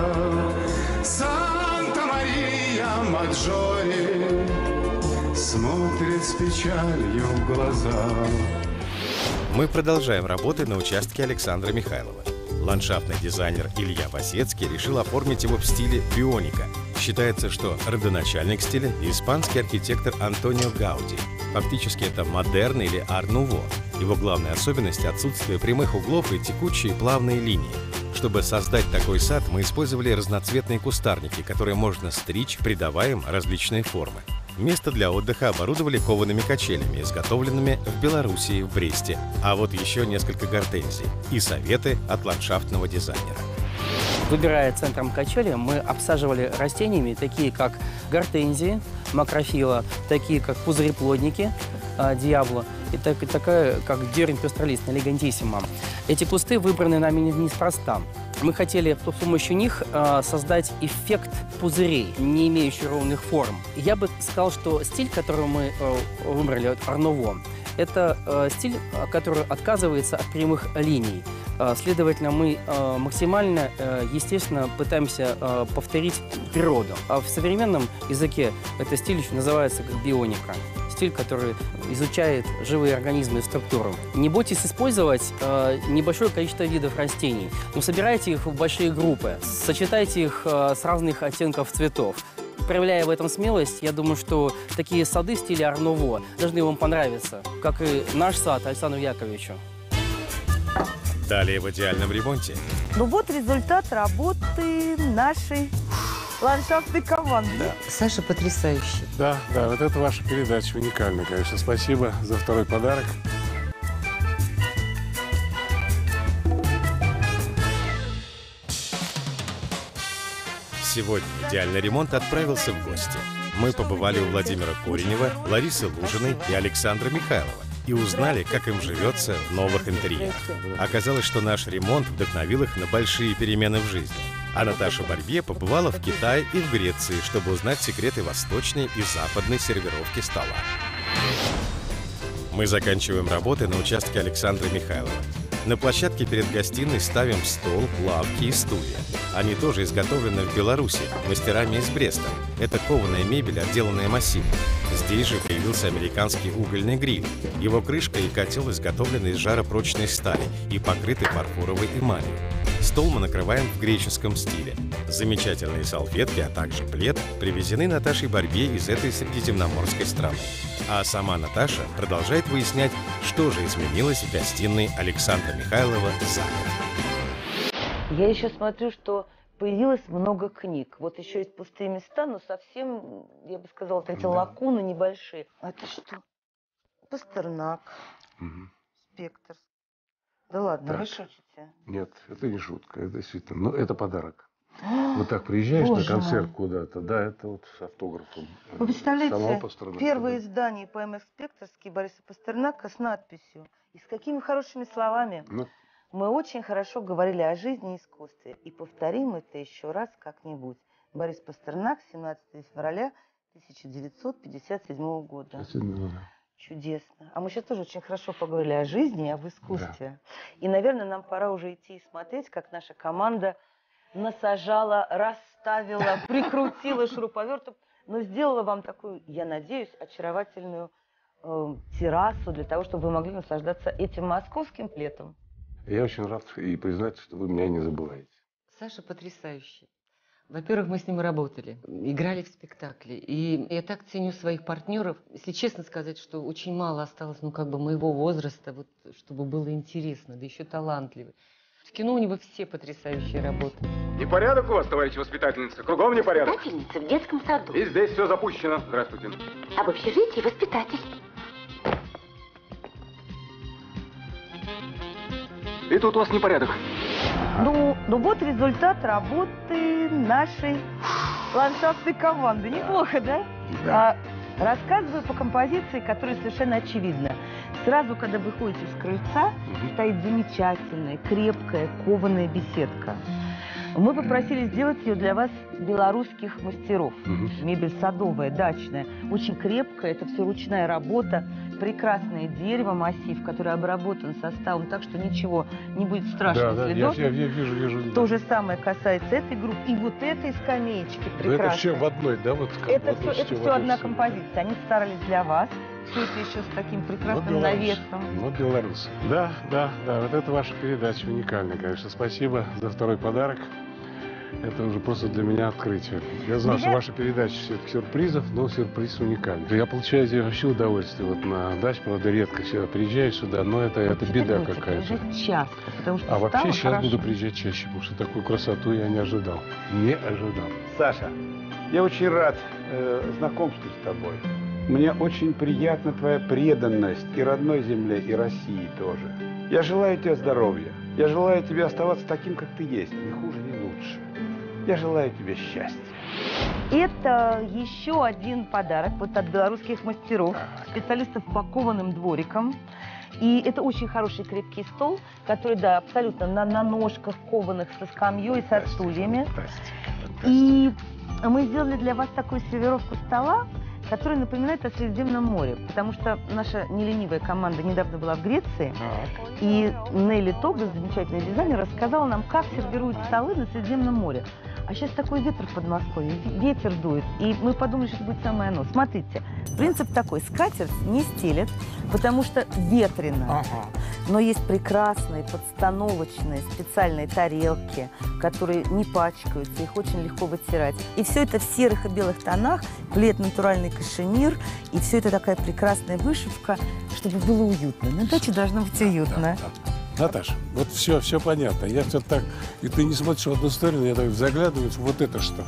Санта-Мария Маджори смотрит с печалью в глаза. Мы продолжаем работы на участке Александра Михайлова. Ландшафтный дизайнер Илья Васецкий решил оформить его в стиле бионика. Считается, что родоначальник стиля – испанский архитектор Антонио Гауди. Фактически это модерн или ар-нуво. Его главная особенность – отсутствие прямых углов и текучие плавные линии. Чтобы создать такой сад, мы использовали разноцветные кустарники, которые можно стричь, придавая им различные формы. Место для отдыха оборудовали коваными качелями, изготовленными в Белоруссии, в Бресте. А вот еще несколько гортензий и советы от ландшафтного дизайнера. Выбирая центром качели, мы обсаживали растениями, такие как гортензии, макрофила, такие как пузыреплодники, диабло. Это такая, как дерн пестролистная, элегантиссима. Эти кусты выбраны нами неспроста. Мы хотели с помощью них создать эффект пузырей, не имеющих ровных форм. Я бы сказал, что стиль, который мы выбрали от Арнуво, это стиль, который отказывается от прямых линий. Следовательно, мы максимально, естественно, пытаемся повторить природу. А в современном языке этот стиль еще называется как бионика. Стиль, который изучает живые организмы и структуру. Не бойтесь использовать небольшое количество видов растений, но собирайте их в большие группы, сочетайте их с разных оттенков цветов. Проявляя в этом смелость, я думаю, что такие сады в стиле Арнуво должны вам понравиться, как и наш сад Александру Яковлевичу. Далее в идеальном ремонте. Ну вот результат работы нашей ландшафтной команды. Да. Саша потрясающий. Да, вот это ваша передача уникальная, конечно. Спасибо за второй подарок. Сегодня идеальный ремонт отправился в гости. Мы побывали у Владимира Коренева, Ларисы Лужиной и Александра Михайлова и узнали, как им живется в новых интерьерах. Оказалось, что наш ремонт вдохновил их на большие перемены в жизни. А Наташа Барбье побывала в Китае и в Греции, чтобы узнать секреты восточной и западной сервировки стола. Мы заканчиваем работы на участке Александра Михайлова. На площадке перед гостиной ставим стол, лавки и стулья. Они тоже изготовлены в Беларуси, мастерами из Бреста. Это кованая мебель, отделанная массивом. Здесь же появился американский угольный гриль. Его крышка и котел изготовлены из жаропрочной стали и покрыты фарфоровой эмалью. Стол мы накрываем в греческом стиле. Замечательные салфетки, а также плед привезены Наташей Барбье из этой средиземноморской страны. А сама Наташа продолжает выяснять, что же изменилось в гостиной Александра Михайлова за год. Я еще смотрю, что появилось много книг. Вот еще есть пустые места, но совсем, я бы сказала, эти лакуны небольшие. А это что? Пастернак, Спектр. Да ладно, Так. вы шутите? Нет, это не шутка, это действительно. Ну, это подарок. Вот так приезжаешь на концерт куда-то, да, это вот с автографом. Вы представляете, самого Пастернака, первое да. издание ПМ «Спекторский» Бориса Пастернака с надписью. И с какими хорошими словами. Ну. Мы очень хорошо говорили о жизни и искусстве. И повторим это еще раз как-нибудь. Борис Пастернак, 17 февраля 1957 года. Чудесно. А мы сейчас тоже очень хорошо поговорили о жизни и об искусстве. Да. И, наверное, нам пора уже идти и смотреть, как наша команда насажала, расставила, прикрутила шуруповертом, но сделала вам такую, я надеюсь, очаровательную террасу для того, чтобы вы могли наслаждаться этим московским летом. Я очень рад и признать, что вы меня не забываете. Саша потрясающий. Во-первых, мы с ним работали, играли в спектакле. И я так ценю своих партнеров. Если честно сказать, что очень мало осталось, ну, как бы моего возраста, вот, чтобы было интересно, да еще талантливый. В кино у него все потрясающие работы. Непорядок у вас, товарищ воспитательница? Кругом непорядок. Воспитательница в детском саду. И здесь все запущено. Здравствуйте. А в общежитии воспитатель. И тут у вас непорядок. Ну вот результат работы нашей ландшафтной команды. Неплохо, да? Да. Рассказываю по композиции, которая совершенно очевидна. Сразу, когда вы ходите с крыльца, стоит замечательная, крепкая, кованая беседка. Мы попросили сделать ее для вас белорусских мастеров. Мебель садовая, дачная, очень крепкая, это все ручная работа. Прекрасное дерево, массив, который обработан составом, так что ничего не будет страшных следов. Я вижу. То же самое касается этой группы. И вот этой скамеечки прекрасной. Это все в одной, да? Вот, это все одна композиция. Они старались для вас. Все это еще с таким прекрасным навесом. Вот белорусы. Да, вот это ваша передача уникальная, конечно. Спасибо за второй подарок. Это уже просто для меня открытие. Я знал, что ваша передача все-таки сюрпризов, но сюрприз уникальный. Я получаю здесь вообще удовольствие. Вот на даче, правда, редко сюда приезжаю сюда, но это беда какая-то. Часто, потому что вообще сейчас хорошо. буду приезжать чаще, потому что такую красоту я не ожидал. Не ожидал. Саша, я очень рад знакомству с тобой. Мне очень приятна твоя преданность и родной земле, и России тоже. Я желаю тебе здоровья. Я желаю тебе оставаться таким, как ты есть. Ни хуже, ни лучше. Я желаю тебе счастья. Это еще один подарок вот от белорусских мастеров, специалистов по кованым дворикам. И это очень хороший крепкий стол, который, да, абсолютно на ножках кованых со скамьей, со стульями. И мы сделали для вас такую сервировку стола, который напоминает о Средиземном море, потому что наша неленивая команда недавно была в Греции, и Нелли Тогас, замечательный дизайнер, рассказала нам, как сервируют столы на Средиземном море. А сейчас такой ветер в Подмосковье, ветер дует, и мы подумали, что это будет самое оно. Смотрите, принцип такой, скатерть не стелят, потому что ветрено. Но есть прекрасные подстановочные специальные тарелки, которые не пачкаются, их очень легко вытирать. И все это в серых и белых тонах, плед натуральный кашемир, и все это такая прекрасная вышивка, чтобы было уютно. На даче должно быть уютно. Наташа, вот все понятно. Я все так... И ты не смотришь в одну сторону, я так заглядываю, вот это что?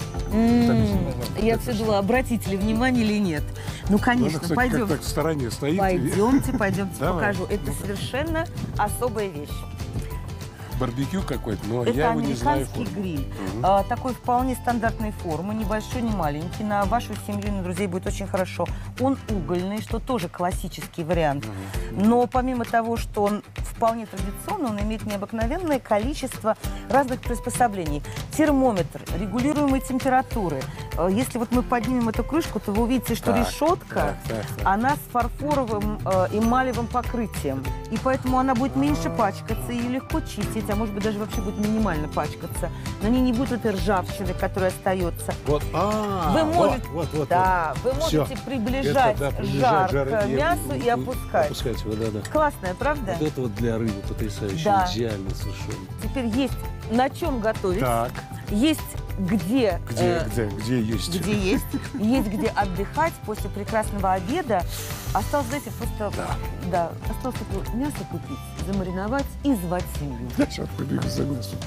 Я все думала, обратите ли внимание или нет. Ну, конечно, кстати, пойдем. Как так в стороне стоит. Пойдемте, покажу. Это совершенно особая вещь. Барбекю какой-то, но это я его не знаю. американский гриль. Такой вполне стандартной формы, небольшой, не маленький. На вашу семью, на друзей будет очень хорошо. Он угольный, что тоже классический вариант. Но помимо того, что он вполне традиционный, он имеет необыкновенное количество разных приспособлений. Термометр, регулируемые температуры. Если вот мы поднимем эту крышку, то вы увидите, что решетка, она с фарфоровым эмалевым покрытием. И поэтому она будет меньше пачкаться и легко чистить. А может быть, даже вообще будет минимально пачкаться. На ней не будет этой ржавчины, которая остается. Вот, вы можете, вы можете приближать жар к мясу и опускать. Опускать его, да. Классная, правда? Вот это вот для рыбы потрясающе, идеально совершенно. Теперь есть на чем готовить. Так. Есть где есть. Где есть. Есть где отдыхать после прекрасного обеда. Осталось, знаете, просто... Да. Осталось только мясо купить, замариновать и звать семью. Сейчас пойду за мясом.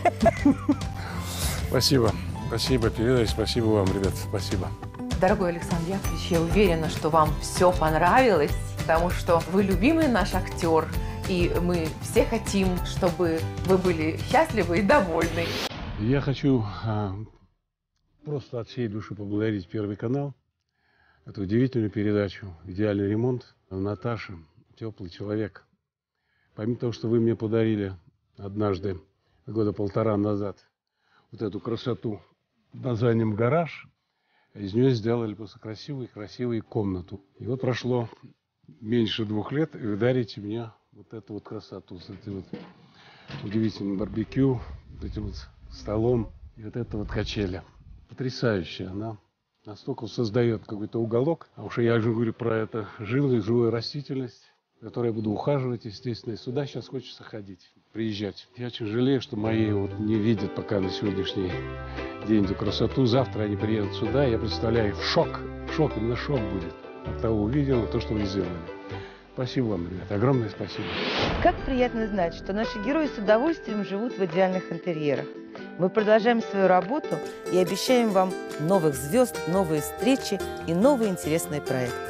Спасибо. Спасибо, передача. Спасибо вам, ребят. Спасибо. Дорогой Александр Яковлевич, я уверена, что вам все понравилось, потому что вы любимый наш актер, и мы все хотим, чтобы вы были счастливы и довольны. Я хочу просто от всей души поблагодарить Первый канал. Эту удивительную передачу «Идеальный ремонт». Наташа, теплый человек. Помимо того, что вы мне подарили однажды, года 1,5 назад, вот эту красоту под названием «Гараж», из нее сделали просто красивую комнату. И вот прошло меньше 2 лет, и вы дарите мне вот эту вот красоту с этим вот удивительным барбекю, вот этим вот столом и вот это вот качеля. Потрясающая она. Настолько создает какой-то уголок. А уж я же говорю про это живую растительность, которой я буду ухаживать, естественно. И сюда сейчас хочется ходить, приезжать. Я очень жалею, что мои вот не видят пока на сегодняшний день эту красоту. Завтра они приедут сюда. Я представляю, шок, именно шок будет от того увиденного, то, что вы сделали. Спасибо вам, ребята. Огромное спасибо. Как приятно знать, что наши герои с удовольствием живут в идеальных интерьерах. Мы продолжаем свою работу и обещаем вам новых звезд, новые встречи и новые интересные проекты.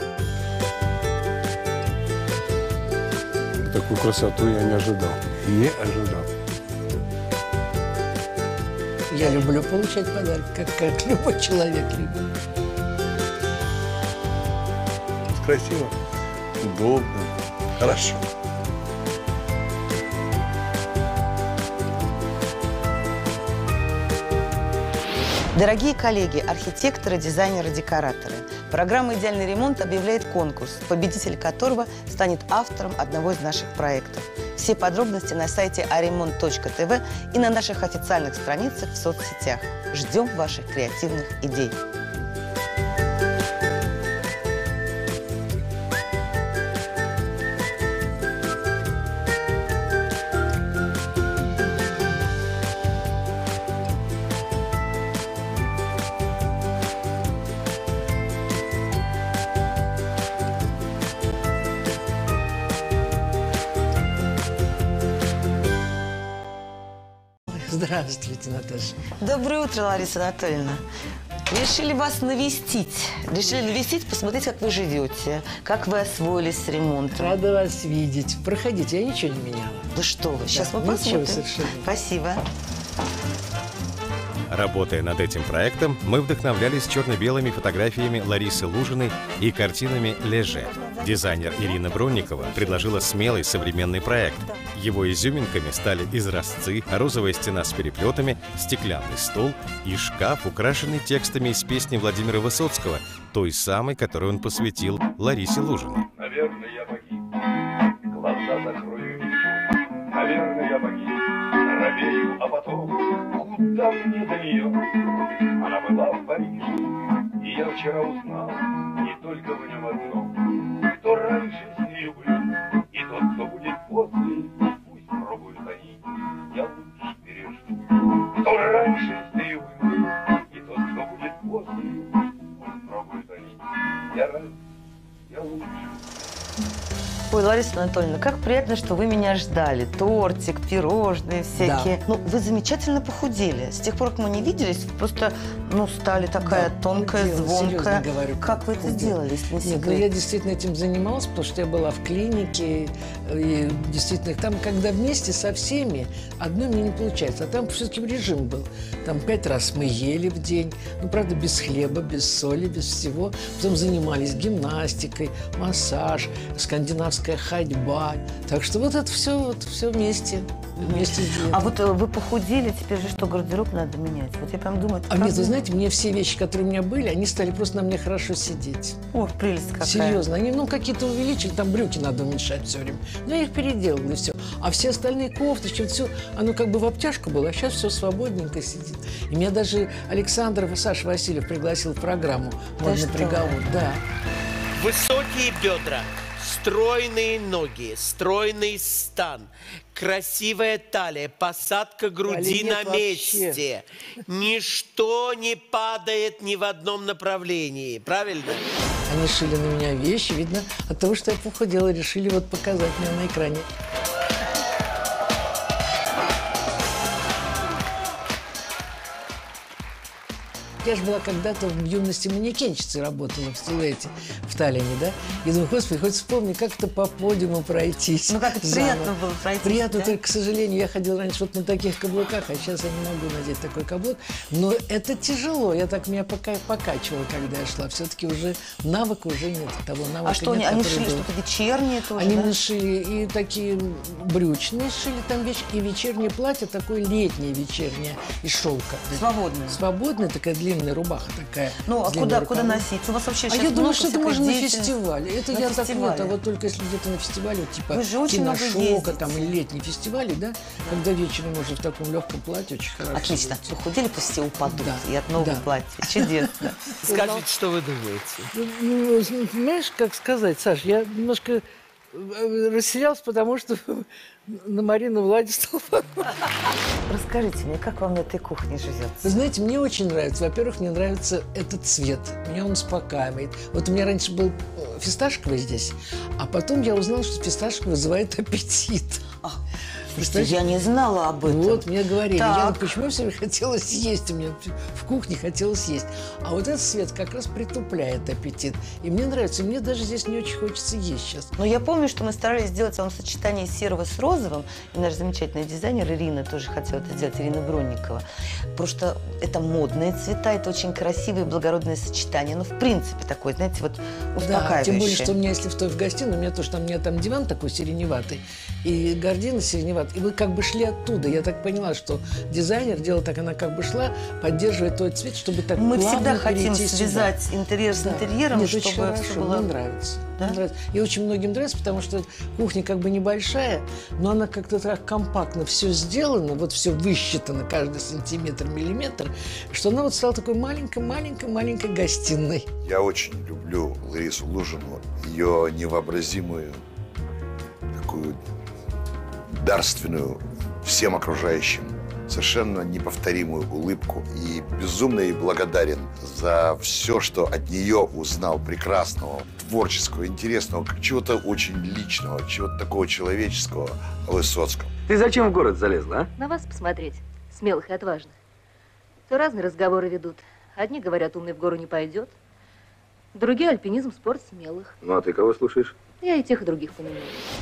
Такую красоту я не ожидал. Я люблю получать подарки, как любой человек любит. Красиво, удобно, хорошо. Дорогие коллеги, архитекторы, дизайнеры, декораторы, программа «Идеальный ремонт» объявляет конкурс, победитель которого станет автором одного из наших проектов. Все подробности на сайте aремонт.тв и на наших официальных страницах в соцсетях. Ждем ваших креативных идей. Здравствуйте, Наташа. Доброе утро, Лариса Анатольевна. Решили вас навестить. Посмотреть, как вы живете, как вы освоились с ремонтом. Рада вас видеть. Проходите, я ничего не меняла. Да что вы, сейчас да, мы посмотрим. Совершенно. Спасибо. Работая над этим проектом, мы вдохновлялись черно-белыми фотографиями Ларисы Лужиной и картинами «Леже». Дизайнер Ирина Бронникова предложила смелый современный проект. Его изюминками стали изразцы, розовая стена с переплетами, стеклянный стол и шкаф, украшенный текстами из песни Владимира Высоцкого, той самой, которую он посвятил Ларисе Лужиной. Наверное, я погиб, глаза закрою, наверное, я погиб, робею, а потом куда мне до нее? Она была в Париже, и я вчера узнал, не только в нем одном, кто раньше с нею был, и тот, кто будет после, пусть пробуют они, я лучше пережду. Кто раньше с нею был, и тот, кто будет после, пусть пробуют они, я рад, я лучше. Ой, Лариса Анатольевна, как приятно, что вы меня ждали. Тортик, пирожные всякие. Да. Ну, вы замечательно похудели. С тех пор, как мы не виделись, вы просто, стали такая тонкая, звонкая. Говорю, как вы это сделали, если не секрет? Нет, я действительно этим занималась, потому что я была в клинике. И действительно, там, когда вместе со всеми, одной мне не получается. А там все-таки режим был. Там 5 раз мы ели в день. Правда, без хлеба, без соли, без всего. Потом занимались гимнастикой, массаж, скандинавская ходьба. Так что вот это все вместе. А вот вы похудели, теперь же что, гардероб надо менять? Вот я прям думаю, нет, вы знаете, мне все вещи, которые у меня были, они стали просто на мне хорошо сидеть. Ох, прелесть какая. Серьезно. Они, какие-то увеличили, там брюки надо уменьшать все время. Но я их переделала, и все. А все остальные кофточки, все, оно как бы в обтяжку было, а сейчас все свободненько сидит. И меня даже Саша Васильев пригласил в программу «Модный приговор». Да. Высокие бедра, стройные ноги, стройный стан, красивая талия, посадка груди на месте. Ничто не падает ни в одном направлении. Правильно? Они шили на меня вещи. Видно, от того, что я похудела, решили показать меня на экране. Я же была когда-то в юности манекенщицей, работала в Силуэте, в Таллине, да? И думаю, господи, хоть вспомни, как это по подиуму пройтись. Как это приятно было пройтись, приятно, да? только, к сожалению, я ходила раньше на таких каблуках, а сейчас я не могу надеть такой каблук. Но это тяжело, меня покачивало, когда я шла. Все-таки уже навыка уже нет, того навыка. А что, нет, они шили что-то вечернее тоже, Они да? мне шили и такие брючные шили там вещи, и вечернее платье, такое летнее вечернее, из шелка. Свободное? Свободная, такая длинная рубаха такая. Ну, а куда носить? У вас вообще сейчас я думаю, что это много можно на деятельности. фестивале. Это На я фестивале. так нет, а вот только если где-то на фестивале, вот, типа Вы же очень много киношока, там, ездите. или летние фестивали, да, когда вечером можно в таком легком платье, очень хорошо. Отлично. Похудели, пусть все упадут. Да. И от нового Да. платья. Чудесно. Скажите, что вы думаете? Ну, понимаешь, как сказать, Саш, я немножко растерялась, потому что на Марину Владиславовну. Расскажите мне, как вам на этой кухне живется? Вы знаете, мне очень нравится. Во-первых, мне нравится этот цвет. Меня он успокаивает. Вот у меня раньше был фисташковый здесь, а потом я узнала, что фисташковый вызывает аппетит. Я не знала об этом. Вот, мне говорили. Так. Я почему все время хотела съесть? У меня в кухне хотелось есть. А вот этот цвет как раз притупляет аппетит. И мне нравится. И мне даже здесь не очень хочется есть сейчас. Но я помню, что мы старались сделать вам сочетание серого с розовым. И наш замечательный дизайнер Ирина тоже хотела это сделать, Ирина Бронникова. Потому что это модные цвета, это очень красивое и благородное сочетание. Ну, в принципе, такое, знаете, вот успокаивающее. Да, тем более, что у меня, если в гостиной, у меня тоже там диван такой сиреневатый, и гардина сиреневатая. И вы как бы шли оттуда. Я так поняла, что дизайнер делал так, она как бы шла, поддерживая тот цвет, чтобы так Мы плавно всегда хотим перейти связать сюда. интерьер с интерьером, Нет, чтобы очень хорошо, все было... мне нравится. Да? Мне нравится. И очень многим нравится, потому что кухня как бы небольшая, но она как-то так компактно все сделано, вот все высчитано, каждый сантиметр, миллиметр, что она вот стала такой маленькой гостиной. Я очень люблю Ларису Лужину, ее невообразимую такую дарственную всем окружающим, совершенно неповторимую улыбку. И безумно ей благодарен за все, что от нее узнал прекрасного, творческого, интересного, чего-то очень личного, чего-то такого человеческого о Высоцком. Ты зачем в город залезла, а? На вас посмотреть, смелых и отважных. То разные разговоры ведут. Одни говорят, умный в гору не пойдет. Другие — альпинизм, спорт смелых. Ну, а ты кого слушаешь? Я и тех, и других понимаю.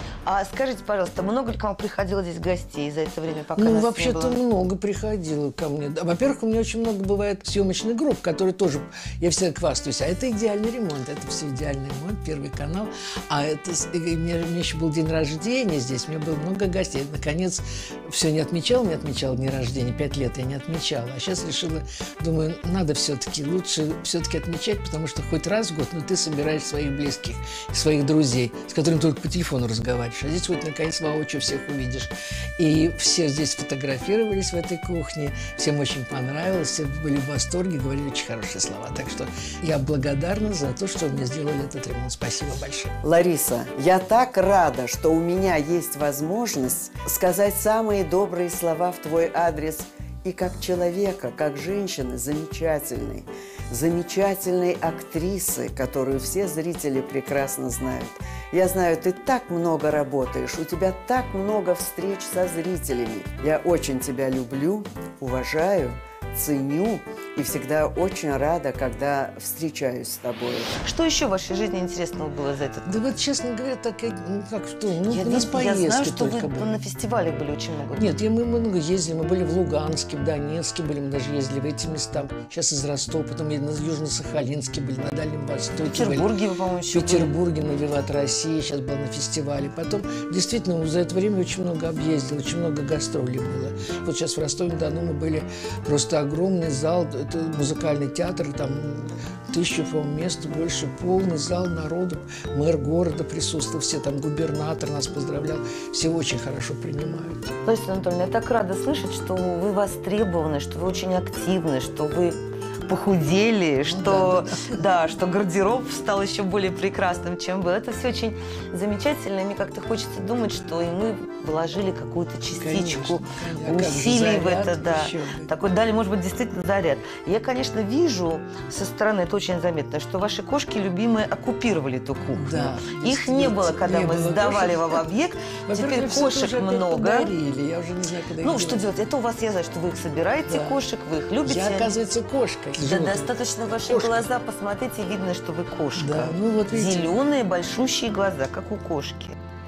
А скажите, пожалуйста, много ли к вам приходило здесь гостей за это время, пока Ну, нас не вообще-то было? много приходило ко мне. Во-первых, у меня очень много бывает съемочных групп, которые тоже, я всегда хвастаюсь, а это идеальный ремонт, это все идеальный ремонт, Первый канал. А это, у меня еще был день рождения здесь, у меня было много гостей. Наконец, все не отмечала дни рождения, 5 лет я не отмечала. А сейчас решила, думаю, надо все-таки, лучше все-таки отмечать, потому что хоть раз в год, ну, ты собираешь своих близких, своих друзей, с которыми только по телефону разговариваешь. А здесь вот, наконец, воочию всех увидишь. И все здесь фотографировались в этой кухне. Всем очень понравилось, все были в восторге, говорили очень хорошие слова. Так что я благодарна за то, что мне сделали этот ремонт. Спасибо большое. Лариса, я так рада, что у меня есть возможность сказать самые добрые слова в твой адрес. И как человека, как женщины замечательной, замечательной актрисы, которую все зрители прекрасно знают. Я знаю, ты так много работаешь, у тебя так много встреч со зрителями. Я очень тебя люблю, уважаю, ценю и всегда очень рада, когда встречаюсь с тобой. Что еще в вашей жизни интересного было за этот год? Да вот, честно говоря, так, ну как что, ну, Я у нас поездки знаю, что вы только были. на фестивале были очень много. Нет, мы много ездили, мы были в Луганске, в Донецке были, мы даже ездили в эти места. Сейчас из Ростова, потом на Южно-Сахалинске были, на Дальнем Востоке. В Петербурге вы, по-моему, еще В Петербурге, на Виват России, сейчас был на фестивале. Потом, действительно, за это время очень много объездил, очень много гастролей было. Вот сейчас в Ростове-на-Дону мы были, просто огромный зал, это музыкальный театр, там 1000, по-моему, мест, больше, полный зал народу. Мэр города присутствовал, все там, губернатор нас поздравлял. Все очень хорошо принимают. Лариса Анатольевна, я так рада слышать, что вы востребованы, что вы очень активны, что вы похудели, что, да, что гардероб стал еще более прекрасным, чем был. Это все очень замечательно, и мне как-то хочется думать, что и мы вложили какую-то частичку усилий в это, да. Такой дали, может быть, действительно заряд. Я, конечно, вижу со стороны, это очень заметно, что ваши кошки любимые оккупировали эту кухню. Да, их не было, когда мы сдавали вам объект. Теперь кошек много. Я уже не знаю, когда Ну, что делать? Это у вас, я знаю, что вы их собираете, кошек, вы их любите. Я, оказывается, кошка. Да, достаточно ваши глаза посмотрите, видно, что вы кошка. Да, ну вот видите. Зеленые, большущие глаза, как у кошки.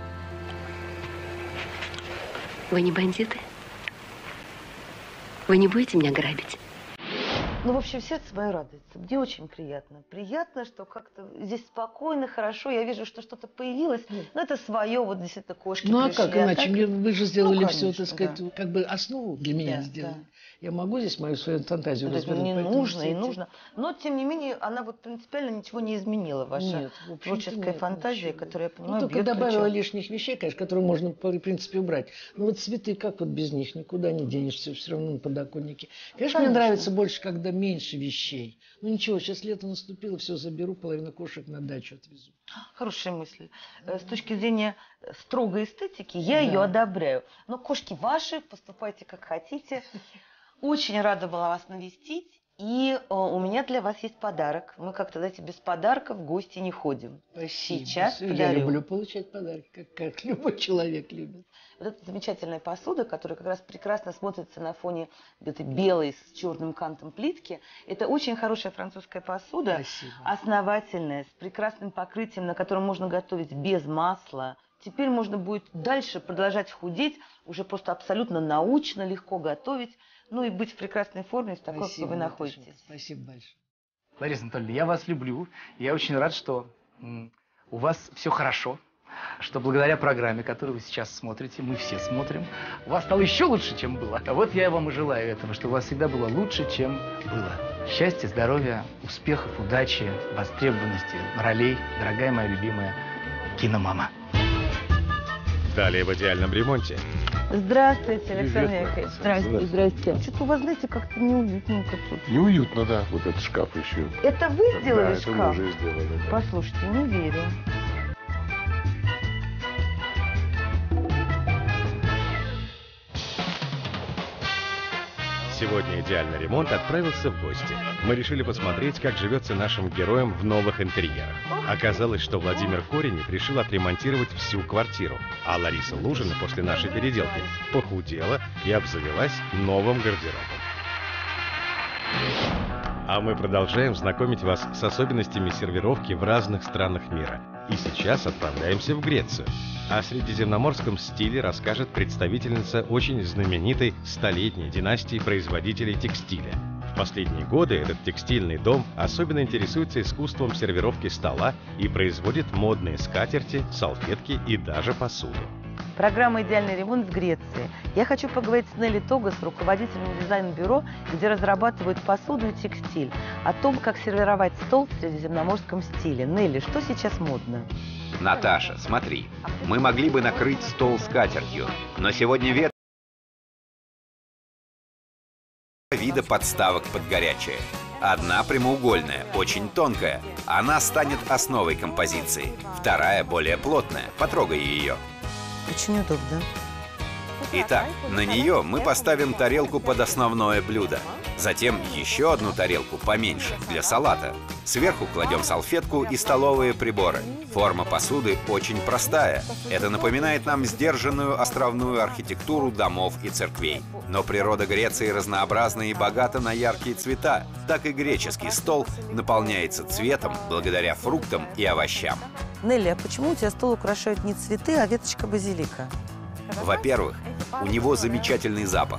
Вы не бандиты? Вы не будете меня грабить? Ну, в общем, сердце мое радуется. Мне очень приятно. Приятно, что как-то здесь спокойно, хорошо. Я вижу, что что-то появилось. Но это свое, вот действительно, кошки Ну, а пришли. как иначе? Так... Вы же сделали Ну, все, конечно, так сказать, да. как бы основу для меня сделали. Да. Я могу здесь мою свою фантазию То есть развернуть. мне поэтому нужно все и эти- нужно. Но, тем не менее, она вот принципиально ничего не изменила. Ваша Нет, в общем-то, творческая нет, фантазия, ничего. которая, я Ну, понимаю, только бьет добавила ключом. лишних вещей, конечно, которые можно, в принципе, убрать. Но вот цветы, как вот без них? Никуда не денешься, все равно на подоконнике. Конечно, мне Конечно. нравится больше, когда меньше вещей. Ну, ничего, сейчас лето наступило, все заберу, половину кошек на дачу отвезу. Хорошая мысль. С точки зрения строгой эстетики, я ее одобряю. Но кошки ваши, поступайте как хотите. Очень рада была вас навестить. И у меня для вас есть подарок. Мы как-то, знаете, без подарка в гости не ходим. Спасибо. Сейчас Я подарю. люблю получать подарки, как любой человек любит. Вот эта замечательная посуда, которая как раз прекрасно смотрится на фоне этой белой с черным кантом плитки. Это очень хорошая французская посуда, основательная, с прекрасным покрытием, на котором можно готовить без масла. Теперь можно будет дальше продолжать худеть, уже просто абсолютно научно, легко готовить, ну и быть в прекрасной форме, в такой, Спасибо, какой вы Наташа, находитесь. Спасибо большое. Лариса Анатольевна, я вас люблю. Я очень рад, что у вас все хорошо. Что благодаря программе, которую вы сейчас смотрите, мы все смотрим, у вас стало еще лучше, чем было. А вот я вам и желаю этого, чтобы у вас всегда было лучше, чем было. Счастья, здоровья, успехов, удачи, востребованности, ролей, дорогая моя любимая киномама. Далее в идеальном ремонте. Здравствуйте, Александр Привет, Яковлевич. Здравствуйте. Здрасте. Что-то у вас, знаете, как-то неуютненько тут. Неуютно, да, вот этот шкаф еще. Это вы сделали Да, шкаф? это мы уже сделали, да. Послушайте, не верю. Сегодня идеальный ремонт отправился в гости. Мы решили посмотреть, как живется нашим героям в новых интерьерах. Оказалось, что Владимир Коренев решил отремонтировать всю квартиру, а Лариса Лужина после нашей переделки похудела и обзавелась новым гардеробом. А мы продолжаем знакомить вас с особенностями сервировки в разных странах мира. И сейчас отправляемся в Грецию. О средиземноморском стиле расскажет представительница очень знаменитой столетней династии производителей текстиля. В последние годы этот текстильный дом особенно интересуется искусством сервировки стола и производит модные скатерти, салфетки и даже посуду. Программа «Идеальный ремонт» в Греции. Я хочу поговорить с Нелли Тогас, руководителем дизайн-бюро, где разрабатывают посуду и текстиль, о том, как сервировать стол в средиземноморском стиле. Нелли, что сейчас модно? Наташа, смотри, мы могли бы накрыть стол скатертью, но сегодня ветер вида подставок под горячее. Одна прямоугольная, очень тонкая. Она станет основой композиции. Вторая более плотная. Потрогай ее. Очень удобно. Итак, на нее мы поставим тарелку под основное блюдо. Затем еще одну тарелку поменьше, для салата. Сверху кладем салфетку и столовые приборы. Форма посуды очень простая. Это напоминает нам сдержанную островную архитектуру домов и церквей. Но природа Греции разнообразна и богата на яркие цвета. Так и греческий стол наполняется цветом благодаря фруктам и овощам. Нелли, а почему у тебя стол украшают не цветы, а веточка базилика? Во-первых, у него замечательный запах.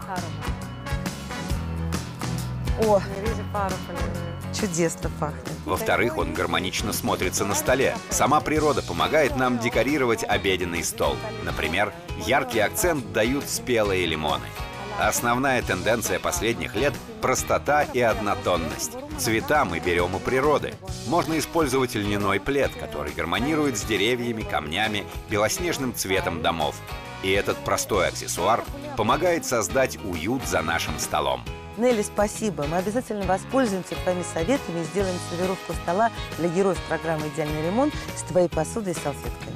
О, чудесно пахнет. Во-вторых, он гармонично смотрится на столе. Сама природа помогает нам декорировать обеденный стол. Например, яркий акцент дают спелые лимоны. Основная тенденция последних лет – простота и однотонность. Цвета мы берем у природы. Можно использовать льняной плед, который гармонирует с деревьями, камнями, белоснежным цветом домов. И этот простой аксессуар помогает создать уют за нашим столом. Нелли, спасибо. Мы обязательно воспользуемся твоими советами и сделаем сервировку стола для героев программы «Идеальный ремонт» с твоей посудой и салфетками.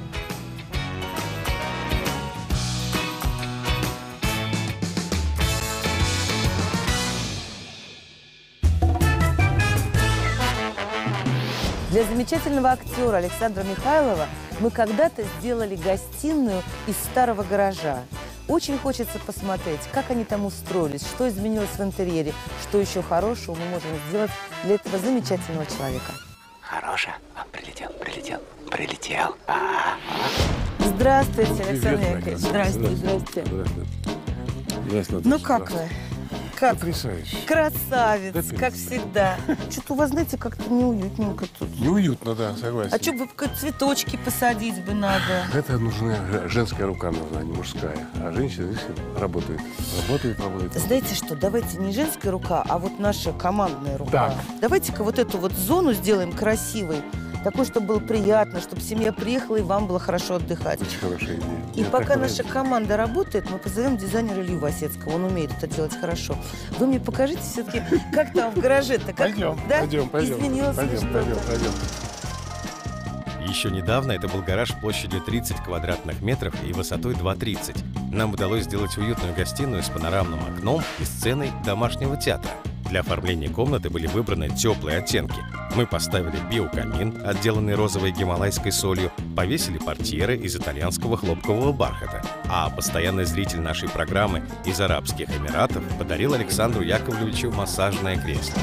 Для замечательного актера Александра Михайлова мы когда-то сделали гостиную из старого гаража. Очень хочется посмотреть, как они там устроились, что изменилось в интерьере, что еще хорошего мы можем сделать для этого замечательного человека. Хорошая. Прилетел. Здравствуйте, Александр Яковлевич. Здравствуйте. Ну как вы? Как? Потрясающе. Красавец, как всегда. Что-то у вас, знаете, как-то неуютненько тут. Неуютно, да, согласен. А что бы цветочки посадить бы надо? Это нужна женская рука, нужна, а не мужская. А женщина здесь работает. Знаете что, давайте не женская рука, а вот наша командная рука. Так. Давайте-ка вот эту вот зону сделаем красивой. Такой, чтобы было приятно, чтобы семья приехала и вам было хорошо отдыхать. Очень хорошая идея. И пока наша команда работает, мы позовем дизайнера Илью Васецкого. Он умеет это делать хорошо. Вы мне покажите все-таки, как там в гараже-то? Пойдем. Изменилось ли что-то? Еще недавно это был гараж площадью 30 квадратных метров и высотой 2,30. Нам удалось сделать уютную гостиную с панорамным окном и сценой домашнего театра. Для оформления комнаты были выбраны теплые оттенки. Мы поставили биокамин, отделанный розовой гималайской солью, повесили портьеры из итальянского хлопкового бархата. А постоянный зритель нашей программы из Арабских Эмиратов подарил Александру Яковлевичу массажное кресло.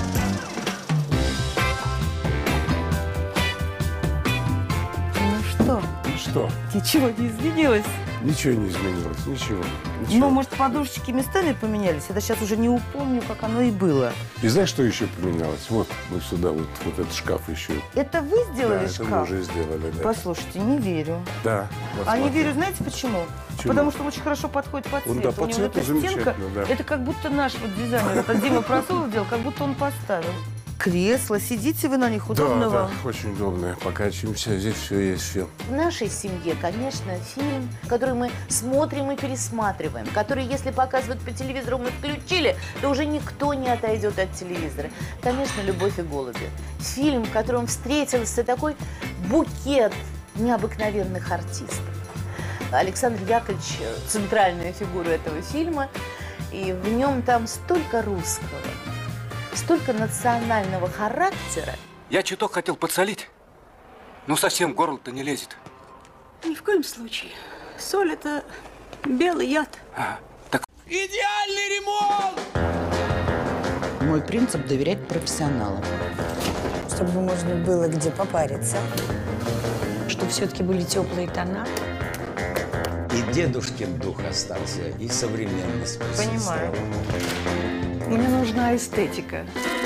Что? Ничего не изменилось? Ничего не изменилось, ничего. Ну, может, подушечки местами поменялись? Я сейчас уже не упомню, как оно и было. И знаешь, что еще поменялось? Вот мы сюда, вот этот шкаф еще. Это вы сделали шкаф? Это мы уже сделали, да. Послушайте, не верю. Да. А не верю, знаете почему? Потому что он очень хорошо подходит по цвету. Да, по цвету замечательно, да. Это как будто наш вот дизайнер, это Дима Просолов делал, как будто он поставил. Кресла, сидите вы на них, удобно вам? Да, очень удобно. Покачиваемся, здесь все есть, все. В нашей семье, конечно, фильм, который мы смотрим и пересматриваем, который, если показывают по телевизору, мы включили, то уже никто не отойдет от телевизора. Конечно, «Любовь и голуби». Фильм, в котором встретился такой букет необыкновенных артистов. Александр Яковлевич – центральная фигура этого фильма, и в нем там столько русского. Столько национального характера. Я чуток хотел подсолить, но совсем в горло-то не лезет. Ни в коем случае. Соль – это белый яд. Так... Идеальный ремонт! мой принцип – доверять профессионалам. Чтобы можно было где попариться. Чтобы все-таки были теплые тона. И дедушкин дух остался, и современность присутствовала. Мне нужна эстетика.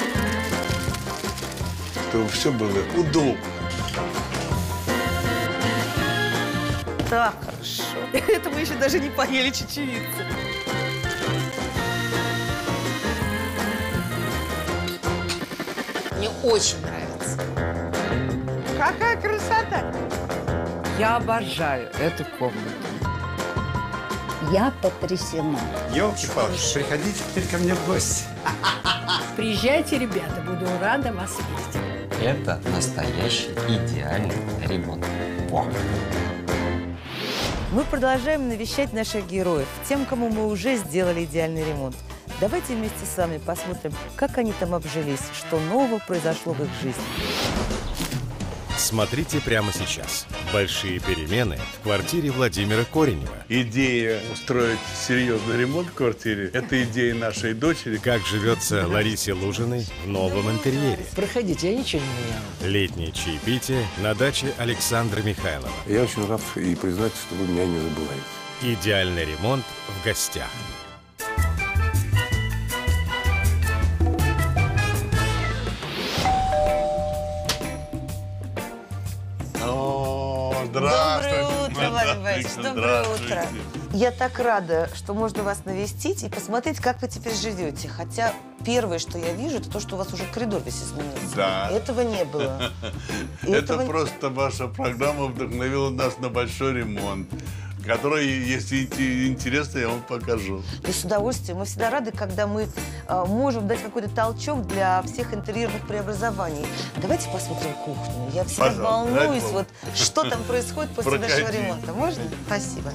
Чтобы все было удобно. Так хорошо. Это мы еще даже не поели чечевицы. Мне очень нравится. Какая красота! Я обожаю эту комнату. Я потрясена. Ёлки-палки, приходите теперь ко мне в гости. Приезжайте, ребята, буду рада вас видеть. Это настоящий идеальный ремонт. Во. Мы продолжаем навещать наших героев, тем, кому мы уже сделали идеальный ремонт. Давайте вместе с вами посмотрим, как они там обжились, что нового произошло в их жизни. Смотрите прямо сейчас. Большие перемены в квартире Владимира Коренева. Идея устроить серьезный ремонт в квартире – это идея нашей дочери. Как живется Ларисе Лужиной в новом интерьере. Проходите, я ничего не меняла. Летнее чаепитие на даче Александра Михайлова. Я очень рад и признать, что вы меня не забываете. Идеальный ремонт в гостях. Доброе утро, Владимир Борисович, доброе утро. Я так рада, что можно вас навестить и посмотреть, как вы теперь живете. Хотя первое, что я вижу, это то, что у вас уже коридор весь изменился. Да. Этого не было. Это просто ваша программа вдохновила нас на большой ремонт, который, если интересно, я вам покажу. И с удовольствием. Мы всегда рады, когда мы можем дать какой-то толчок для всех интерьерных преобразований. Давайте посмотрим кухню. Я всегда волнуюсь, вот, что там происходит после нашего ремонта. Можно? Спасибо.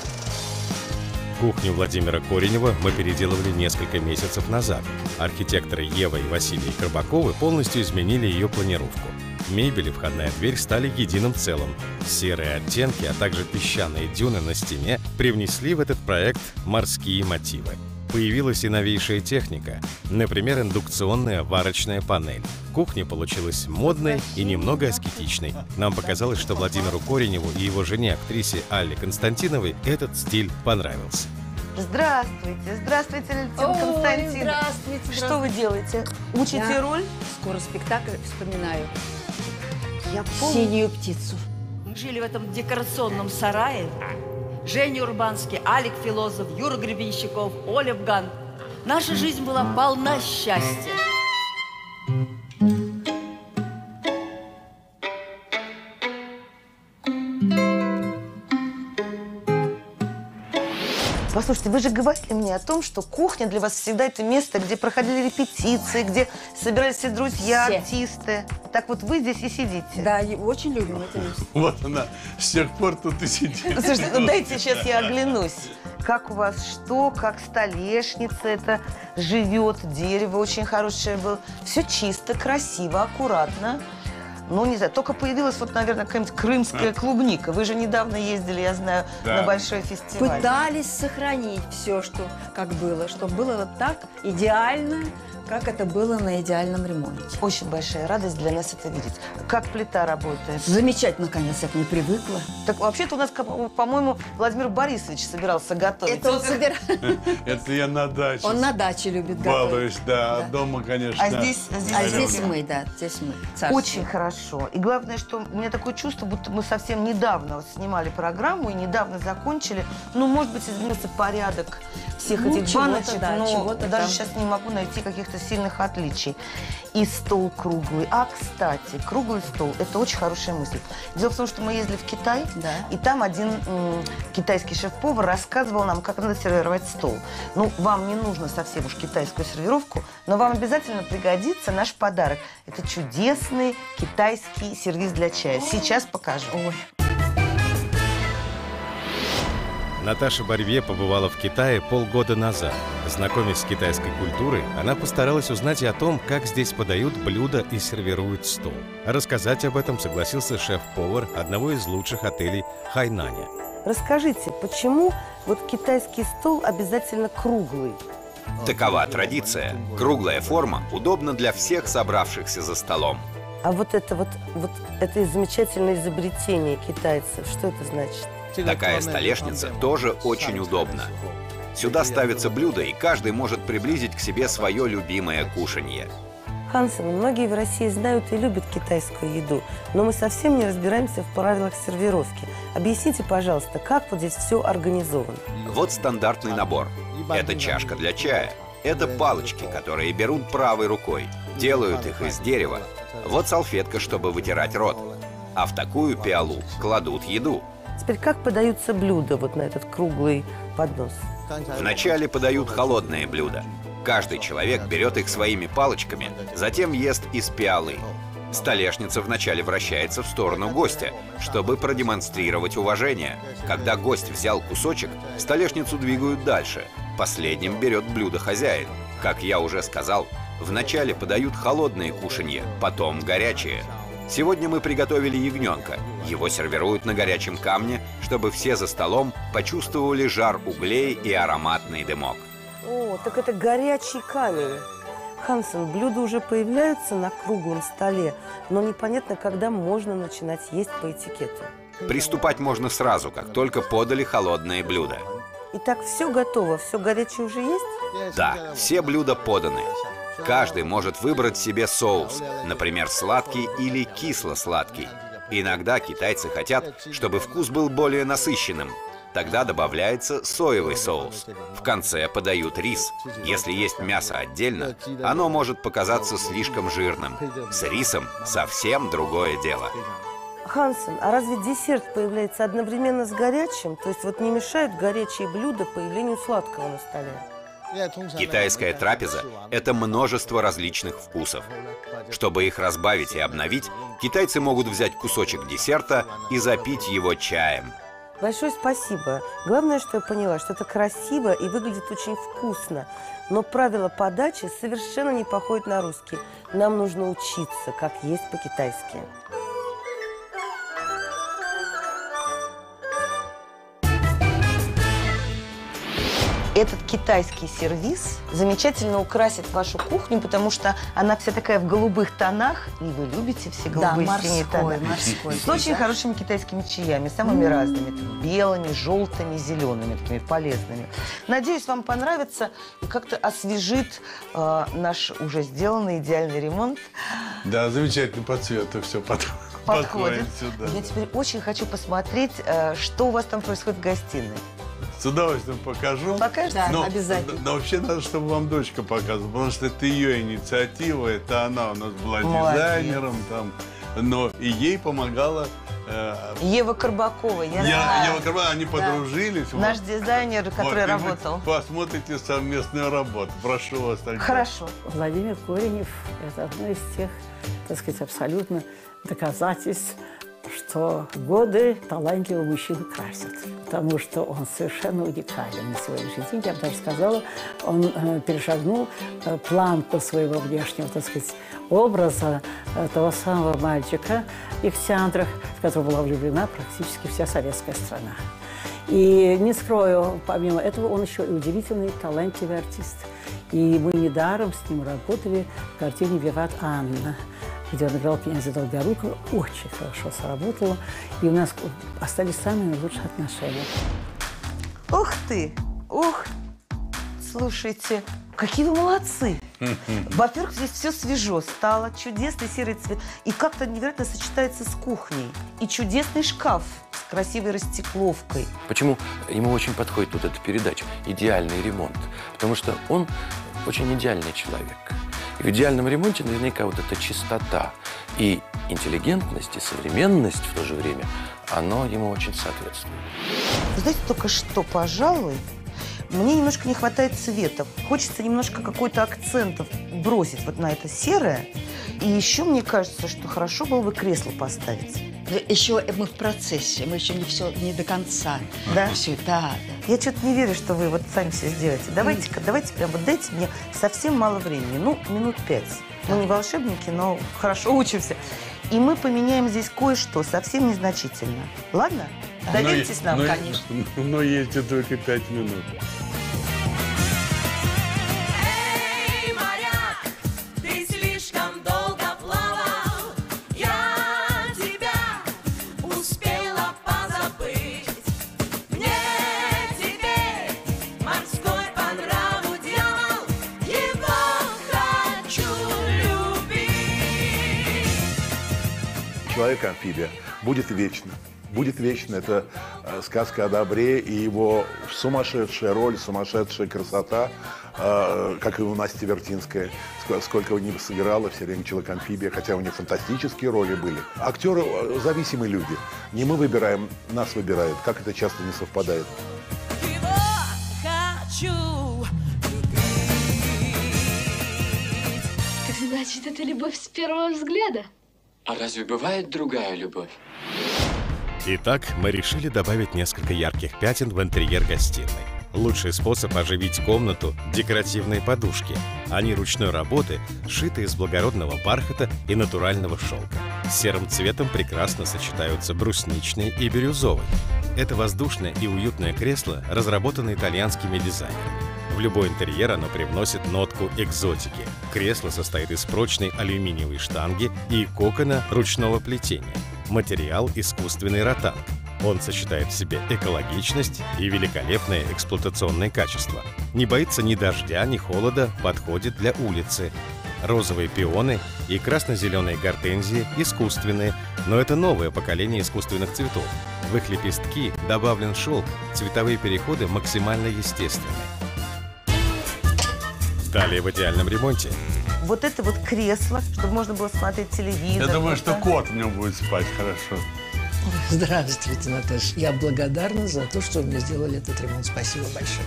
Кухню Владимира Коренева мы переделывали несколько месяцев назад. Архитекторы Ева и Василий Крыбаковы полностью изменили ее планировку. Мебель и входная дверь стали единым целым. Серые оттенки, а также песчаные дюны на стене привнесли в этот проект морские мотивы. Появилась и новейшая техника, например, индукционная варочная панель. Кухня получилась модной и немного аскетичной. Нам показалось, что Владимиру Кореневу и его жене, актрисе Алле Константиновой, этот стиль понравился. Здравствуйте, здравствуйте, Валентина Константиновна. Здравствуйте. Что вы делаете? Учите роль? Скоро спектакль вспоминаю. Я помню. Синюю птицу. Мы жили в этом декорационном сарае. Женя Урбанский, Алик Философ, Юра Гребенщиков, Оля Бган. Наша жизнь была полна счастья. Послушайте, вы же говорили мне о том, что кухня для вас всегда это место, где проходили репетиции, где собирались все друзья, артисты. Так вот вы здесь и сидите. Да, очень любим это место. Вот она, с тех пор тут и сидит. Слушайте, ну дайте сейчас я оглянусь. Как у вас что, как столешница это живет, дерево очень хорошее было. Все чисто, красиво, аккуратно. Ну, не знаю, только появилась вот, наверное, какая-нибудь крымская клубника. Вы же недавно ездили, я знаю, на большой фестиваль. Пытались сохранить все, что как было, чтобы было вот так идеально, как это было на идеальном ремонте. Очень большая радость для нас это видеть. Как плита работает? Замечательно, наконец, я к ней привыкла. Так вообще-то у нас, по-моему, Владимир Борисович собирался готовить. Это он собирался. Это я на даче. Он на даче любит готовить. Балуюсь, да. Дома, конечно. А здесь мы, да, здесь мы. Очень хорошо. И главное, что у меня такое чувство, будто мы совсем недавно вот снимали программу и недавно закончили. Ну, может быть, изменился порядок всех этих баночек, да, но даже сейчас не могу найти каких-то сильных отличий. И стол круглый. А, кстати, круглый стол – это очень хорошая мысль. Дело в том, что мы ездили в Китай, и там один китайский шеф-повар рассказывал нам, как надо сервировать стол. Ну, вам не нужно совсем уж китайскую сервировку, но вам обязательно пригодится наш подарок. Это чудесный китайский сервиз для чая. Сейчас покажу. Ой. Наташа Барвье побывала в Китае полгода назад. Знакомясь с китайской культурой, она постаралась узнать и о том, как здесь подают блюда и сервируют стол. Рассказать об этом согласился шеф-повар одного из лучших отелей Хайнаня. Расскажите, почему вот китайский стол обязательно круглый? Такова традиция. Круглая форма удобна для всех собравшихся за столом. А вот это замечательное изобретение китайцев, что это значит? Такая столешница тоже очень удобна. Сюда ставятся блюда, и каждый может приблизить к себе свое любимое кушанье. Хансен, многие в России знают и любят китайскую еду, но мы совсем не разбираемся в правилах сервировки. Объясните, пожалуйста, как вот здесь все организовано? Вот стандартный набор. Это чашка для чая. Это палочки, которые берут правой рукой. Делают их из дерева. Вот салфетка, чтобы вытирать рот. А в такую пиалу кладут еду. Теперь как подаются блюда вот на этот круглый поднос? Вначале подают холодные блюда. Каждый человек берет их своими палочками, затем ест из пиалы. Столешница вначале вращается в сторону гостя, чтобы продемонстрировать уважение. Когда гость взял кусочек, столешницу двигают дальше. Последним берет блюдо хозяин. Как я уже сказал, вначале подают холодные кушанья, потом горячие. Сегодня мы приготовили ягненка. Его сервируют на горячем камне, чтобы все за столом почувствовали жар углей и ароматный дымок. О, так это горячий камень. Хансен, блюда уже появляются на круглом столе, но непонятно, когда можно начинать есть по этикету. Приступать можно сразу, как только подали холодные блюда. Итак, все готово, все горячее уже есть? Да, все блюда поданы. Каждый может выбрать себе соус, например, сладкий или кисло-сладкий. Иногда китайцы хотят, чтобы вкус был более насыщенным. Тогда добавляется соевый соус. В конце подают рис. Если есть мясо отдельно, оно может показаться слишком жирным. С рисом совсем другое дело. Хансен, а разве десерт появляется одновременно с горячим? То есть вот не мешают горячие блюда появлению сладкого на столе? Китайская трапеза – это множество различных вкусов. Чтобы их разбавить и обновить, китайцы могут взять кусочек десерта и запить его чаем. Большое спасибо. Главное, что я поняла, что это красиво и выглядит очень вкусно. Но правила подачи совершенно не походят на русские. Нам нужно учиться, как есть по-китайски. Этот китайский сервиз замечательно украсит вашу кухню, потому что она вся такая в голубых тонах, и вы любите все голубые синие тона. С очень хорошими китайскими чаями, самыми разными, белыми, желтыми, зелеными, такими полезными. Надеюсь, вам понравится и как-то освежит наш уже сделанный идеальный ремонт. Да, замечательно по цвету все подходит сюда. Я теперь очень хочу посмотреть, что у вас там происходит в гостиной. С удовольствием покажу. Покажете? Но, обязательно. Но вообще надо, чтобы вам дочка показывала, потому что это ее инициатива, это она у нас была дизайнером, там, но и ей помогала... Ева Карбакова, я знаю. Ева Карбакова, они подружились. Наш дизайнер, который работал. Вы посмотрите совместную работу. Прошу вас. Тогда. Хорошо. Владимир Коренев – это одно из тех, так сказать, абсолютно доказательств, что годы талантливого мужчину красят, потому что он совершенно уникален на сегодняшний день. Я бы даже сказала, он перешагнул планку своего внешнего, так сказать, образа того самого мальчика Александра, в которого была влюблена практически вся советская страна. И не скрою, помимо этого, он еще и удивительный, талантливый артист. И мы недаром с ним работали в картине «Виват Анна», где он играл князя Долгорукова, очень хорошо сработало, и у нас остались самые лучшие отношения. Ух ты! Ух! Слушайте, какие вы молодцы! Во-первых, здесь все свежо стало, чудесный серый цвет, и как-то невероятно сочетается с кухней. И чудесный шкаф с красивой растекловкой. Почему ему очень подходит вот эта передача «Идеальный ремонт»? Потому что он очень идеальный человек. И в идеальном ремонте наверняка вот эта чистота и интеллигентность, и современность в то же время, оно ему очень соответствует. Вы знаете, только что, пожалуй, мне немножко не хватает цветов. Хочется немножко какой-то акцентов бросить вот на это серое. И еще мне кажется, что хорошо было бы кресло поставить. Еще мы в процессе, мы еще не все, не до конца. Да? Все, да. Я что-то не верю, что вы вот сами все сделаете. Давайте-ка, давайте прям вот дайте мне совсем мало времени, ну, минут 5. Мы не волшебники, но хорошо учимся. И мы поменяем здесь кое-что совсем незначительно. Ладно? Доверьтесь нам, конечно. Но есть только 5 минут. человек-амфибия будет вечно. Будет вечно. Это сказка о добре и его сумасшедшая роль, сумасшедшая красота, как и у Насти Вертинской. Сколько у них сыграла все время человек-амфибия, хотя у них фантастические роли были. Актеры зависимые люди. Не мы выбираем, нас выбирают. Как это часто не совпадает. Так значит, это любовь с первого взгляда? А разве бывает другая любовь? Итак, мы решили добавить несколько ярких пятен в интерьер гостиной. Лучший способ оживить комнату – декоративные подушки. Они ручной работы, сшиты из благородного бархата и натурального шелка. С серым цветом прекрасно сочетаются брусничный и бирюзовый. Это воздушное и уютное кресло разработано итальянскими дизайнерами. В любой интерьер оно привносит нотку экзотики. Кресло состоит из прочной алюминиевой штанги и кокона ручного плетения. Материал – искусственный ротанг. Он сочетает в себе экологичность и великолепное эксплуатационное качество. Не боится ни дождя, ни холода, подходит для улицы. Розовые пионы и красно-зеленые гортензии искусственные, но это новое поколение искусственных цветов. В их лепестки добавлен шелк, цветовые переходы максимально естественные. Далее в идеальном ремонте. Вот это вот кресло, чтобы можно было смотреть телевизор. Я думаю, что кот в нем будет спать хорошо. Здравствуйте, Наташа. Я благодарна за то, что вы мне сделали этот ремонт. Спасибо большое.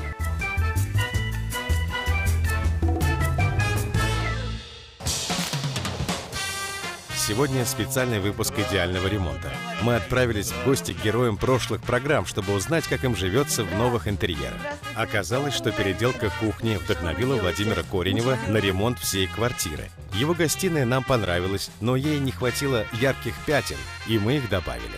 Сегодня специальный выпуск «Идеального ремонта». Мы отправились в гости к героям прошлых программ, чтобы узнать, как им живется в новых интерьерах. Оказалось, что переделка кухни вдохновила Владимира Коренева на ремонт всей квартиры. Его гостиная нам понравилась, но ей не хватило ярких пятен, и мы их добавили.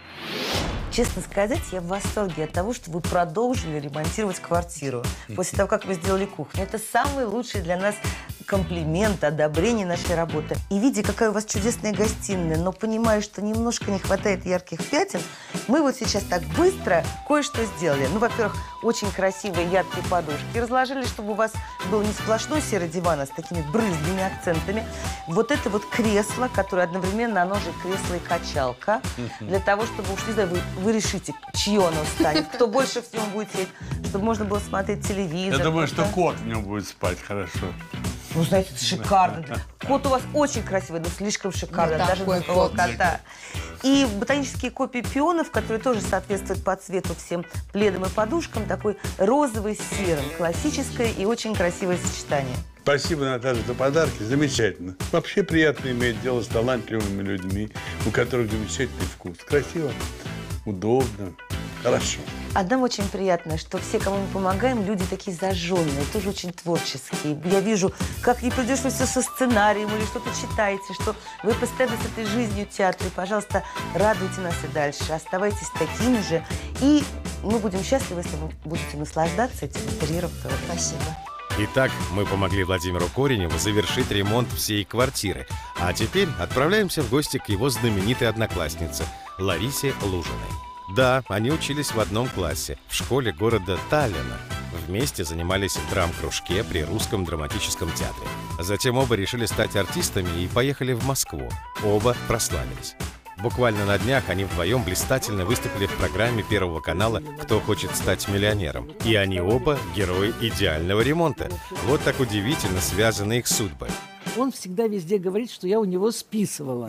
Честно сказать, я в восторге от того, что вы продолжили ремонтировать квартиру после того, как вы сделали кухню. Это самый лучший для нас комплимент, одобрение нашей работы. И видя, какая у вас чудесная гостиная, но понимая, что немножко не хватает ярких пятен, мы вот сейчас так быстро кое-что сделали. Ну, во-первых, очень красивые яркие подушки разложили, чтобы у вас был не сплошной серый диван, а с такими брызгими акцентами. Вот это вот кресло, которое одновременно, оно же кресло и качалка, для того, чтобы, уж не знаю, вы решите, чье оно станет, кто больше в нем будет сидеть, чтобы можно было смотреть телевизор. Я думаю, что кот в нем будет спать хорошо. Ну, знаете, это шикарно. Кот у вас очень красивый, но слишком шикарно, Ну, даже для такой такого кот. кота. И ботанические копии пионов, которые тоже соответствуют по цвету всем пледам и подушкам, такой розовый с серым. Классическое и очень красивое сочетание. Спасибо, Наташа, за подарки. Замечательно. Вообще приятно иметь дело с талантливыми людьми, у которых замечательный вкус. Красиво, удобно, хорошо. А нам очень приятно, что все, кому мы помогаем, люди такие зажженные, тоже очень творческие. Я вижу, как не придешь вы все со сценарием или что-то читаете, что вы постоянно с этой жизнью в театре. Пожалуйста, радуйте нас и дальше. Оставайтесь такими же. И мы будем счастливы, если вы будете наслаждаться этим интерьером. Спасибо. Итак, мы помогли Владимиру Кореневу завершить ремонт всей квартиры. А теперь отправляемся в гости к его знаменитой однокласснице Ларисе Лужиной. Да, они учились в одном классе, в школе города Таллина. Вместе занимались в драм-кружке при Русском драматическом театре. Затем оба решили стать артистами и поехали в Москву. Оба прославились. Буквально на днях они вдвоем блистательно выступили в программе Первого канала «Кто хочет стать миллионером». И они оба герои «Идеального ремонта». Вот так удивительно связаны их судьбы. Он всегда везде говорит, что я у него списывала.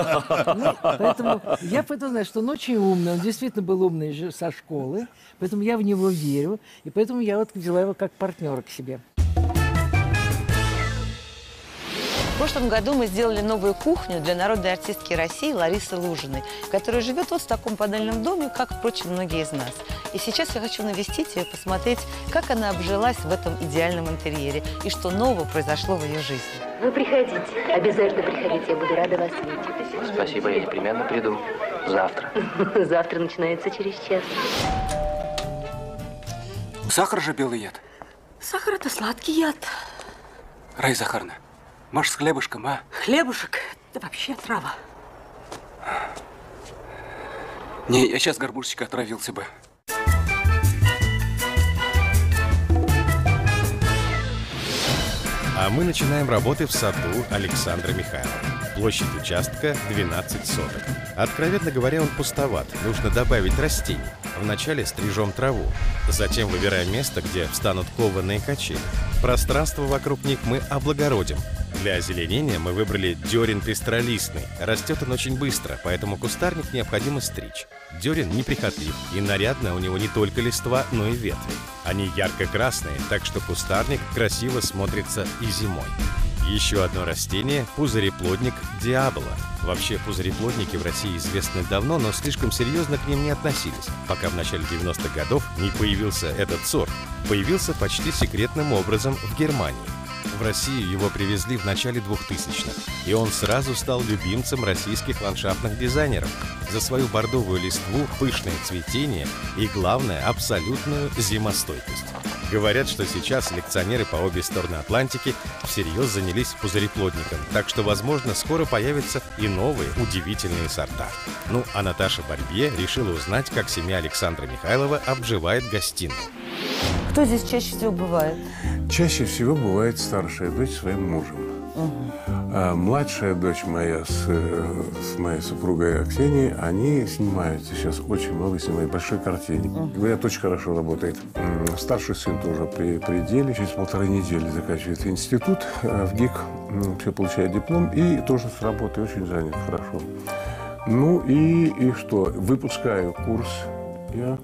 Поэтому я знаю, что он очень умный. Он действительно был умный же со школы. Поэтому я в него верю. И поэтому я вот взяла его как партнера к себе. В прошлом году мы сделали новую кухню для народной артистки России Ларисы Лужиной, которая живет вот в таком панельном доме, как, впрочем, многие из нас. И сейчас я хочу навестить ее и посмотреть, как она обжилась в этом идеальном интерьере и что нового произошло в ее жизни. Вы приходите, обязательно приходите, я буду рада вас видеть. Спасибо, я непременно приду. Завтра. Завтра начинается через час. Сахар же белый яд. Сахар – это сладкий яд. Раиса Захаровна, может, с хлебушком, а? Хлебушек – это вообще трава. Не, я сейчас горбушечка отравился бы. А мы начинаем работы в саду Александра Михайлова. Площадь участка 12 соток. Откровенно говоря, он пустоват, нужно добавить растений. Вначале стрижем траву, затем выбираем место, где встанут кованые качели. Пространство вокруг них мы облагородим. Для озеленения мы выбрали дерен пестролистный. Растет он очень быстро, поэтому кустарник необходимо стричь. Дерен неприхотлив, и нарядно у него не только листва, но и ветви. Они ярко-красные, так что кустарник красиво смотрится и зимой. Еще одно растение – пузыреплодник диабола. Вообще пузыреплодники в России известны давно, но слишком серьезно к ним не относились, пока в начале 90-х годов не появился этот сорт. Появился почти секретным образом в Германии. В Россию его привезли в начале 2000-х, и он сразу стал любимцем российских ландшафтных дизайнеров за свою бордовую листву, пышное цветение и, главное, абсолютную зимостойкость. Говорят, что сейчас селекционеры по обе стороны Атлантики всерьез занялись пузыреплодником, так что, возможно, скоро появятся и новые удивительные сорта. Ну, а Наташа Барбье решила узнать, как семья Александра Михайлова обживает гостиную. Кто здесь чаще всего бывает? Чаще всего бывает старшая дочь с своим мужем. А младшая дочь моя с моей супругой Аксенией, они снимают сейчас очень много, снимают большой картине. Говорят, очень хорошо работает. Старший сын тоже при деле, через 1,5 недели заканчивает институт в ГИК, все получает диплом и тоже с работой очень занят хорошо. Ну и что? Выпускаю курс я.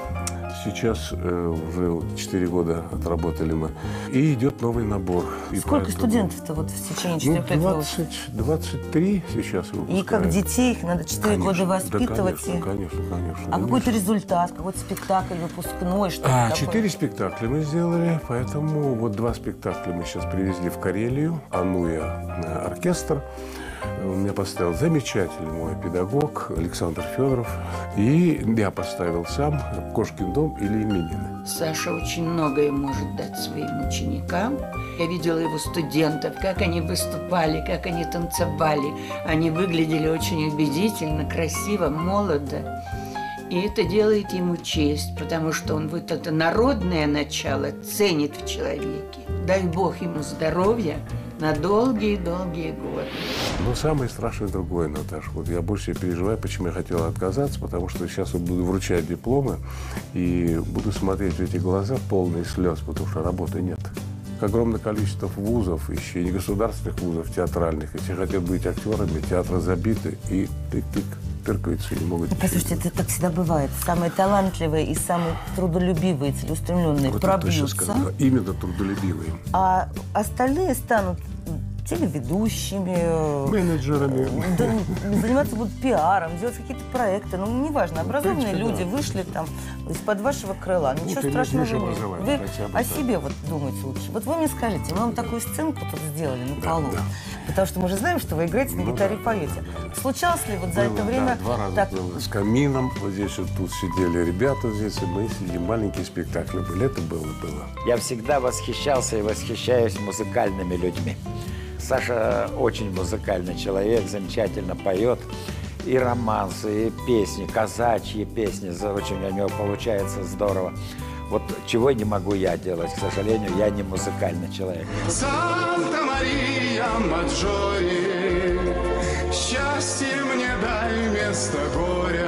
Сейчас уже 4 года отработали мы. И идет новый набор. Сколько студентов-то вот в течение 4 лет? 23 сейчас выпускают. И как детей их надо 4 года воспитывать? Да, конечно. А какой-то результат, какой-то спектакль выпускной, что-то такое? 4 спектакля мы сделали, поэтому вот 2 спектакля мы сейчас привезли в Карелию. Ануя оркестр. Он меня поставил замечательный мой педагог Александр Федоров. И я поставил сам «Кошкин дом» или «Минина». Саша очень многое может дать своим ученикам. Я видела его студентов, как они выступали, как они танцевали. Они выглядели очень убедительно, красиво, молодо. И это делает ему честь, потому что он вот это народное начало ценит в человеке. Дай Бог ему здоровья на долгие-долгие годы. Но самое страшное другое, Наташа. Вот я больше переживаю, почему я хотела отказаться, потому что сейчас вот буду вручать дипломы и буду смотреть в эти глаза полные слез, потому что работы нет. Огромное количество вузов, еще и негосударственных вузов, театральных, и все хотят быть актерами, театры забиты, и тык-тык. Тыркаются и не могут... Послушайте, это так всегда бывает. Самые талантливые и самые трудолюбивые, целеустремленные вот пробьются. Именно трудолюбивые. А остальные станут телеведущими, менеджерами. Заниматься будут пиаром, делать какие-то проекты. Ну, неважно, образованные люди вышли там из-под вашего крыла. Ничего страшного нет. Вы о себе вот думаете лучше. Вот вы мне скажите, мы вам такую сценку тут сделали на полу. Потому что мы же знаем, что вы играете на гитаре и поете. Случалось ли вот за это время... 2 раза было. С камином. Вот здесь вот тут сидели ребята, здесь и мы сидим. Маленькие спектакли были. Это было. Я всегда восхищался и восхищаюсь музыкальными людьми. Саша очень музыкальный человек, замечательно поет. И романсы, и песни, казачьи песни. Очень у него получается здорово. Вот чего не могу я делать, к сожалению, я не музыкальный человек. Санта-Мария Маджори, счастье мне дай вместо горя.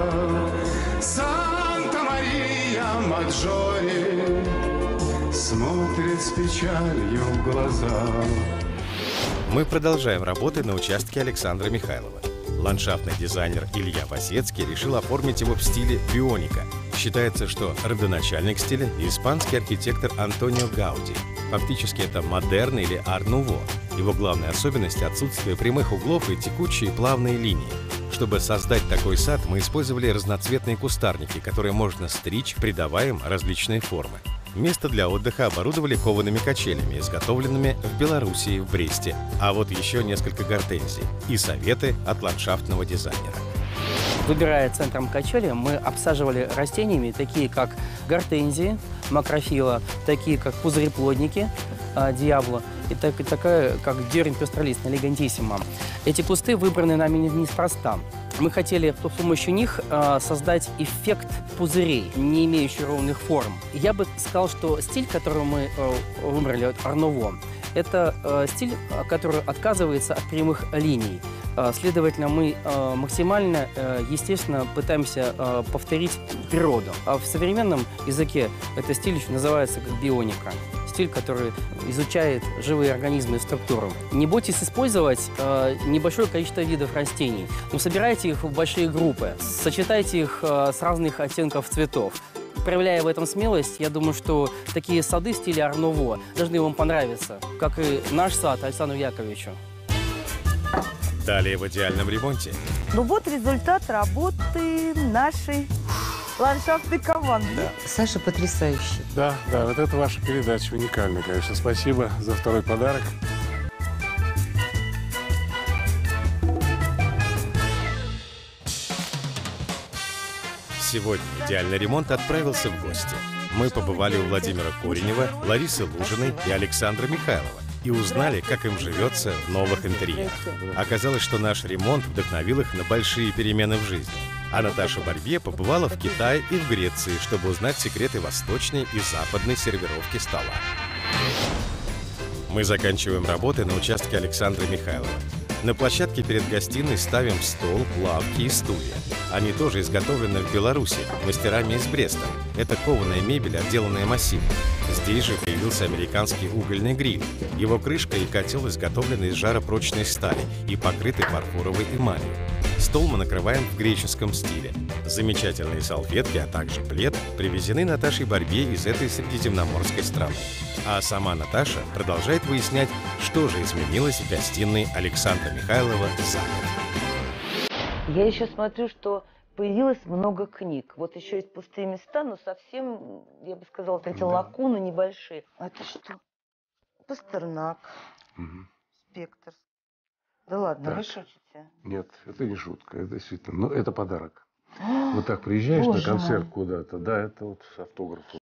Санта-Мария Маджори смотрит с печалью в глаза. Мы продолжаем работы на участке Александра Михайлова. Ландшафтный дизайнер Илья Васецкий решил оформить его в стиле бионика. Считается, что родоначальник стиля – испанский архитектор Антонио Гауди. Фактически это модерн или ар-нуво. Его главная особенность – отсутствие прямых углов и текучие плавные линии. Чтобы создать такой сад, мы использовали разноцветные кустарники, которые можно стричь, придавая им различные формы. Место для отдыха оборудовали коваными качелями, изготовленными в Белоруссии, в Бресте. А вот еще несколько гортензий и советы от ландшафтного дизайнера. Выбирая центром качели, мы обсаживали растениями, такие как гортензии, макрофила, такие как пузыреплодники, диабло, и такая, как дерен пестролистный, легантиссима. Эти кусты выбраны нами неспроста. Мы хотели с помощью них создать эффект пузырей, не имеющих ровных форм. Я бы сказал, что стиль, который мы выбрали, ар-нуво, Это стиль, который отказывается от прямых линий. Следовательно, мы максимально, естественно, пытаемся повторить природу. А в современном языке этот стиль еще называется как бионика. Стиль, который изучает живые организмы и структуру. Не бойтесь использовать небольшое количество видов растений, но собирайте их в большие группы, сочетайте их с разных оттенков цветов. Проявляя в этом смелость, я думаю, что такие сады в стиле Ар-Нуво должны вам понравиться, как и наш сад Александру Яковлевичу. Далее в идеальном ремонте. Ну вот результат работы нашей ландшафтной команды. Да. Саша потрясающий. Да, вот это ваша передача уникальная, конечно. Спасибо за второй подарок. Сегодня идеальный ремонт отправился в гости. Мы побывали у Владимира Коренева, Ларисы Лужиной и Александра Михайлова и узнали, как им живется в новых интерьерах. Оказалось, что наш ремонт вдохновил их на большие перемены в жизни. А Наташа Барбье побывала в Китае и в Греции, чтобы узнать секреты восточной и западной сервировки стола. Мы заканчиваем работы на участке Александра Михайлова. На площадке перед гостиной ставим стол, лавки и стулья. Они тоже изготовлены в Беларуси, мастерами из Бреста. Это кованая мебель, отделанная массивом. Здесь же появился американский угольный гриль. Его крышка и котел изготовлены из жаропрочной стали и покрыты фарфоровой эмалью. Стол мы накрываем в греческом стиле. Замечательные салфетки, а также плед привезены Наташей Барбье из этой средиземноморской страны. А сама Наташа продолжает выяснять, что же изменилось в гостиной Александра Михайлова за год. Я еще смотрю, что появилось много книг. Вот еще есть пустые места, но совсем, я бы сказала, эти лакуны небольшие. А это что? Пастернак, Спектр. Да ладно, Так. вы шутите? Нет, это не шутка, это действительно. Но это подарок. Вот так приезжаешь на концерт куда-то, да, это вот с автографом.